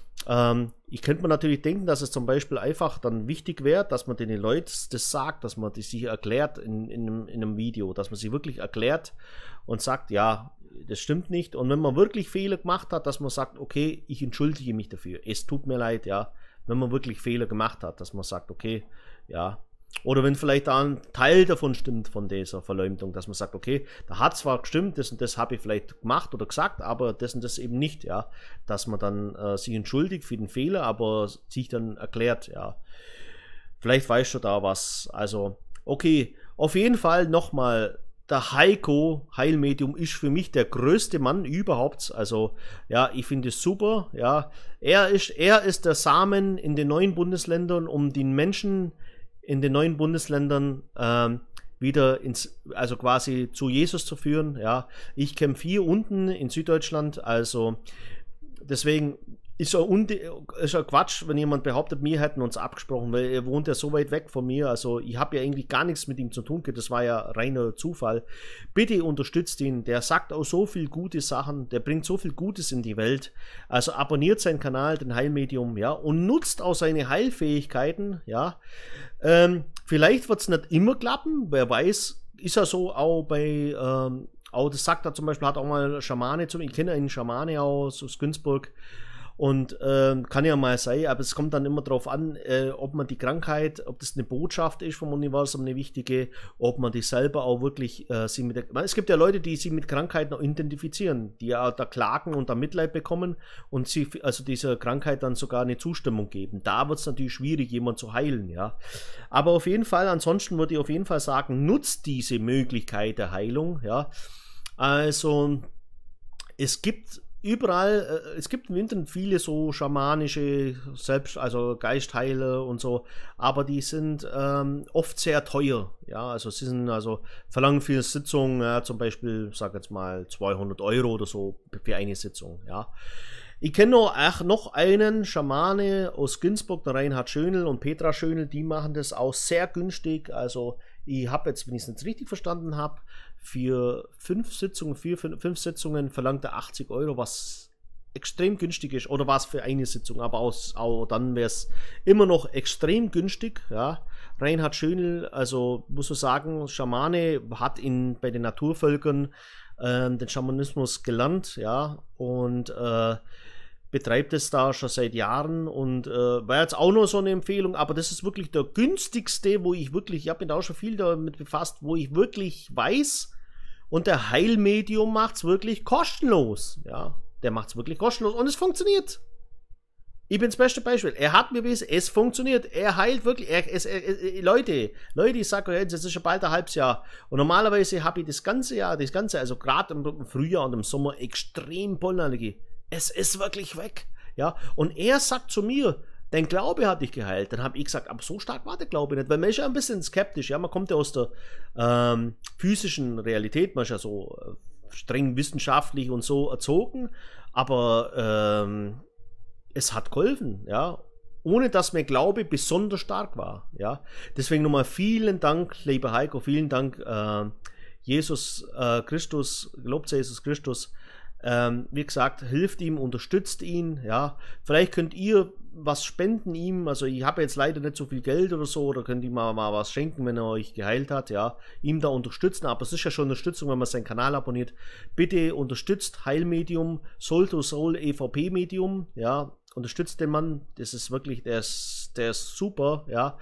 ich könnte mir natürlich denken, dass es zum Beispiel einfach dann wichtig wäre, dass man den Leuten das sagt, dass man das sich erklärt in einem Video, dass man sie wirklich erklärt und sagt, ja, das stimmt nicht. Und wenn man wirklich Fehler gemacht hat, dass man sagt, okay, ich entschuldige mich dafür. Es tut mir leid, ja, wenn man wirklich Fehler gemacht hat, dass man sagt, okay, ja. Oder wenn vielleicht da ein Teil davon stimmt, von dieser Verleumdung, dass man sagt, okay, da hat zwar gestimmt, das und das habe ich vielleicht gemacht oder gesagt, aber das und das eben nicht, ja. Dass man dann sich entschuldigt für den Fehler, aber sich dann erklärt, ja. Vielleicht weißt du da was. Also, okay, auf jeden Fall nochmal, der Heiko, Heilmedium, ist für mich der größte Mann überhaupt. Also, ja, ich finde es super, ja. Er ist der Samen in den neuen Bundesländern, um den Menschen in den neuen Bundesländern wieder also quasi zu Jesus zu führen. Ja, ich kämpfe hier unten in Süddeutschland, also deswegen ist ja Quatsch, wenn jemand behauptet, wir hätten uns abgesprochen, weil er wohnt ja so weit weg von mir, also ich habe ja eigentlich gar nichts mit ihm zu tun, das war ja reiner Zufall. Bitte unterstützt ihn, der sagt auch so viel gute Sachen, der bringt so viel Gutes in die Welt, also abonniert seinen Kanal, den Heilmedium, ja, und nutzt auch seine Heilfähigkeiten, ja. Vielleicht wird es nicht immer klappen, wer weiß, ist ja so auch bei, auch das sagt er zum Beispiel, hat auch mal Schamane ich kenne einen Schamane aus Günzburg, und kann ja mal sein, aber es kommt dann immer darauf an, ob man die Krankheit, ob das eine Botschaft ist vom Universum, eine wichtige, ob man die selber auch wirklich es gibt ja Leute, die sich mit Krankheiten auch identifizieren, die ja da klagen und da Mitleid bekommen und sie also dieser Krankheit dann sogar eine Zustimmung geben. Da wird es natürlich schwierig, jemanden zu heilen, ja. Aber auf jeden Fall, ansonsten würde ich auf jeden Fall sagen, nutzt diese Möglichkeit der Heilung, ja. Also, es gibt überall, es gibt im Internet viele so schamanische also Geistheiler und so, aber die sind oft sehr teuer, ja, also sie sind verlangen für eine Sitzung, ja, zum Beispiel, sag jetzt mal 200 € oder so für eine Sitzung, ja. Ich kenne noch einen Schamane aus Günzburg, der Reinhard Schönel und Petra Schönel, die machen das auch sehr günstig. Also ich habe jetzt, wenn ich es nicht richtig verstanden habe, für 5 Sitzungen verlangt er 80 €, was extrem günstig ist. Oder war es für eine Sitzung, aber auch dann wäre es immer noch extrem günstig. Ja. Reinhard Schönel, also muss man sagen, Schamane hat bei den Naturvölkern den Schamanismus gelernt, ja, und betreibt es da schon seit Jahren und war jetzt auch nur so eine Empfehlung, aber das ist wirklich der günstigste, wo ich habe mich da auch schon viel damit befasst, wo ich wirklich weiß, und der Heilmedium macht es wirklich kostenlos, ja, der macht es wirklich kostenlos und es funktioniert. Ich bin das beste Beispiel. Er hat mir bewiesen, es funktioniert. Er heilt wirklich. Leute, ich sage euch jetzt, es ist schon bald ein halbes Jahr. Und normalerweise habe ich das ganze Jahr, also gerade im Frühjahr und im Sommer, extrem Pollenallergie. Es ist wirklich weg. Ja, und er sagt zu mir, dein Glaube hat dich geheilt. Dann habe ich gesagt, aber so stark war der Glaube nicht, weil man ist ja ein bisschen skeptisch. Ja, man kommt ja aus der physischen Realität, man ist ja so streng wissenschaftlich und so erzogen, aber es hat geholfen, ja, ohne dass mein Glaube besonders stark war, ja. Deswegen nochmal vielen Dank, lieber Heiko, vielen Dank, Jesus Christus, gelobt sei Jesus Christus. Wie gesagt, hilft ihm, unterstützt ihn, ja. Vielleicht könnt ihr was spenden ihm, also ich habe jetzt leider nicht so viel Geld oder so, oder könnt ihr mal was schenken, wenn er euch geheilt hat, ja, ihm da unterstützen, aber es ist ja schon Unterstützung, wenn man seinen Kanal abonniert. Bitte unterstützt Heilmedium, Soul to Soul EVP Medium, ja, unterstützt den Mann, das ist wirklich, der ist der ist super, ja.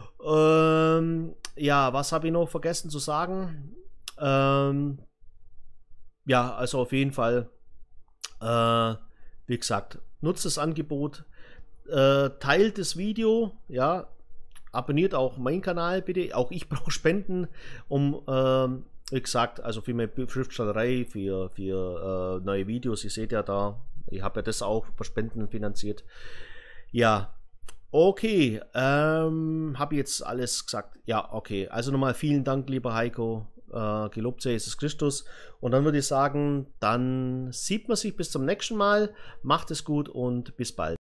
Ja, was habe ich noch vergessen zu sagen? Ja, also auf jeden Fall, wie gesagt, nutzt das Angebot, teilt das Video, ja, abonniert auch meinen Kanal bitte, auch ich brauche Spenden, um, wie gesagt, also für meine Schriftstellerei, für neue Videos, ihr seht ja da, ich habe ja das auch über Spenden finanziert. Ja, okay, habe jetzt alles gesagt. Ja, okay, also nochmal vielen Dank, lieber Heiko, gelobt sei Jesus Christus. Und dann würde ich sagen, dann sieht man sich bis zum nächsten Mal. Macht es gut und bis bald.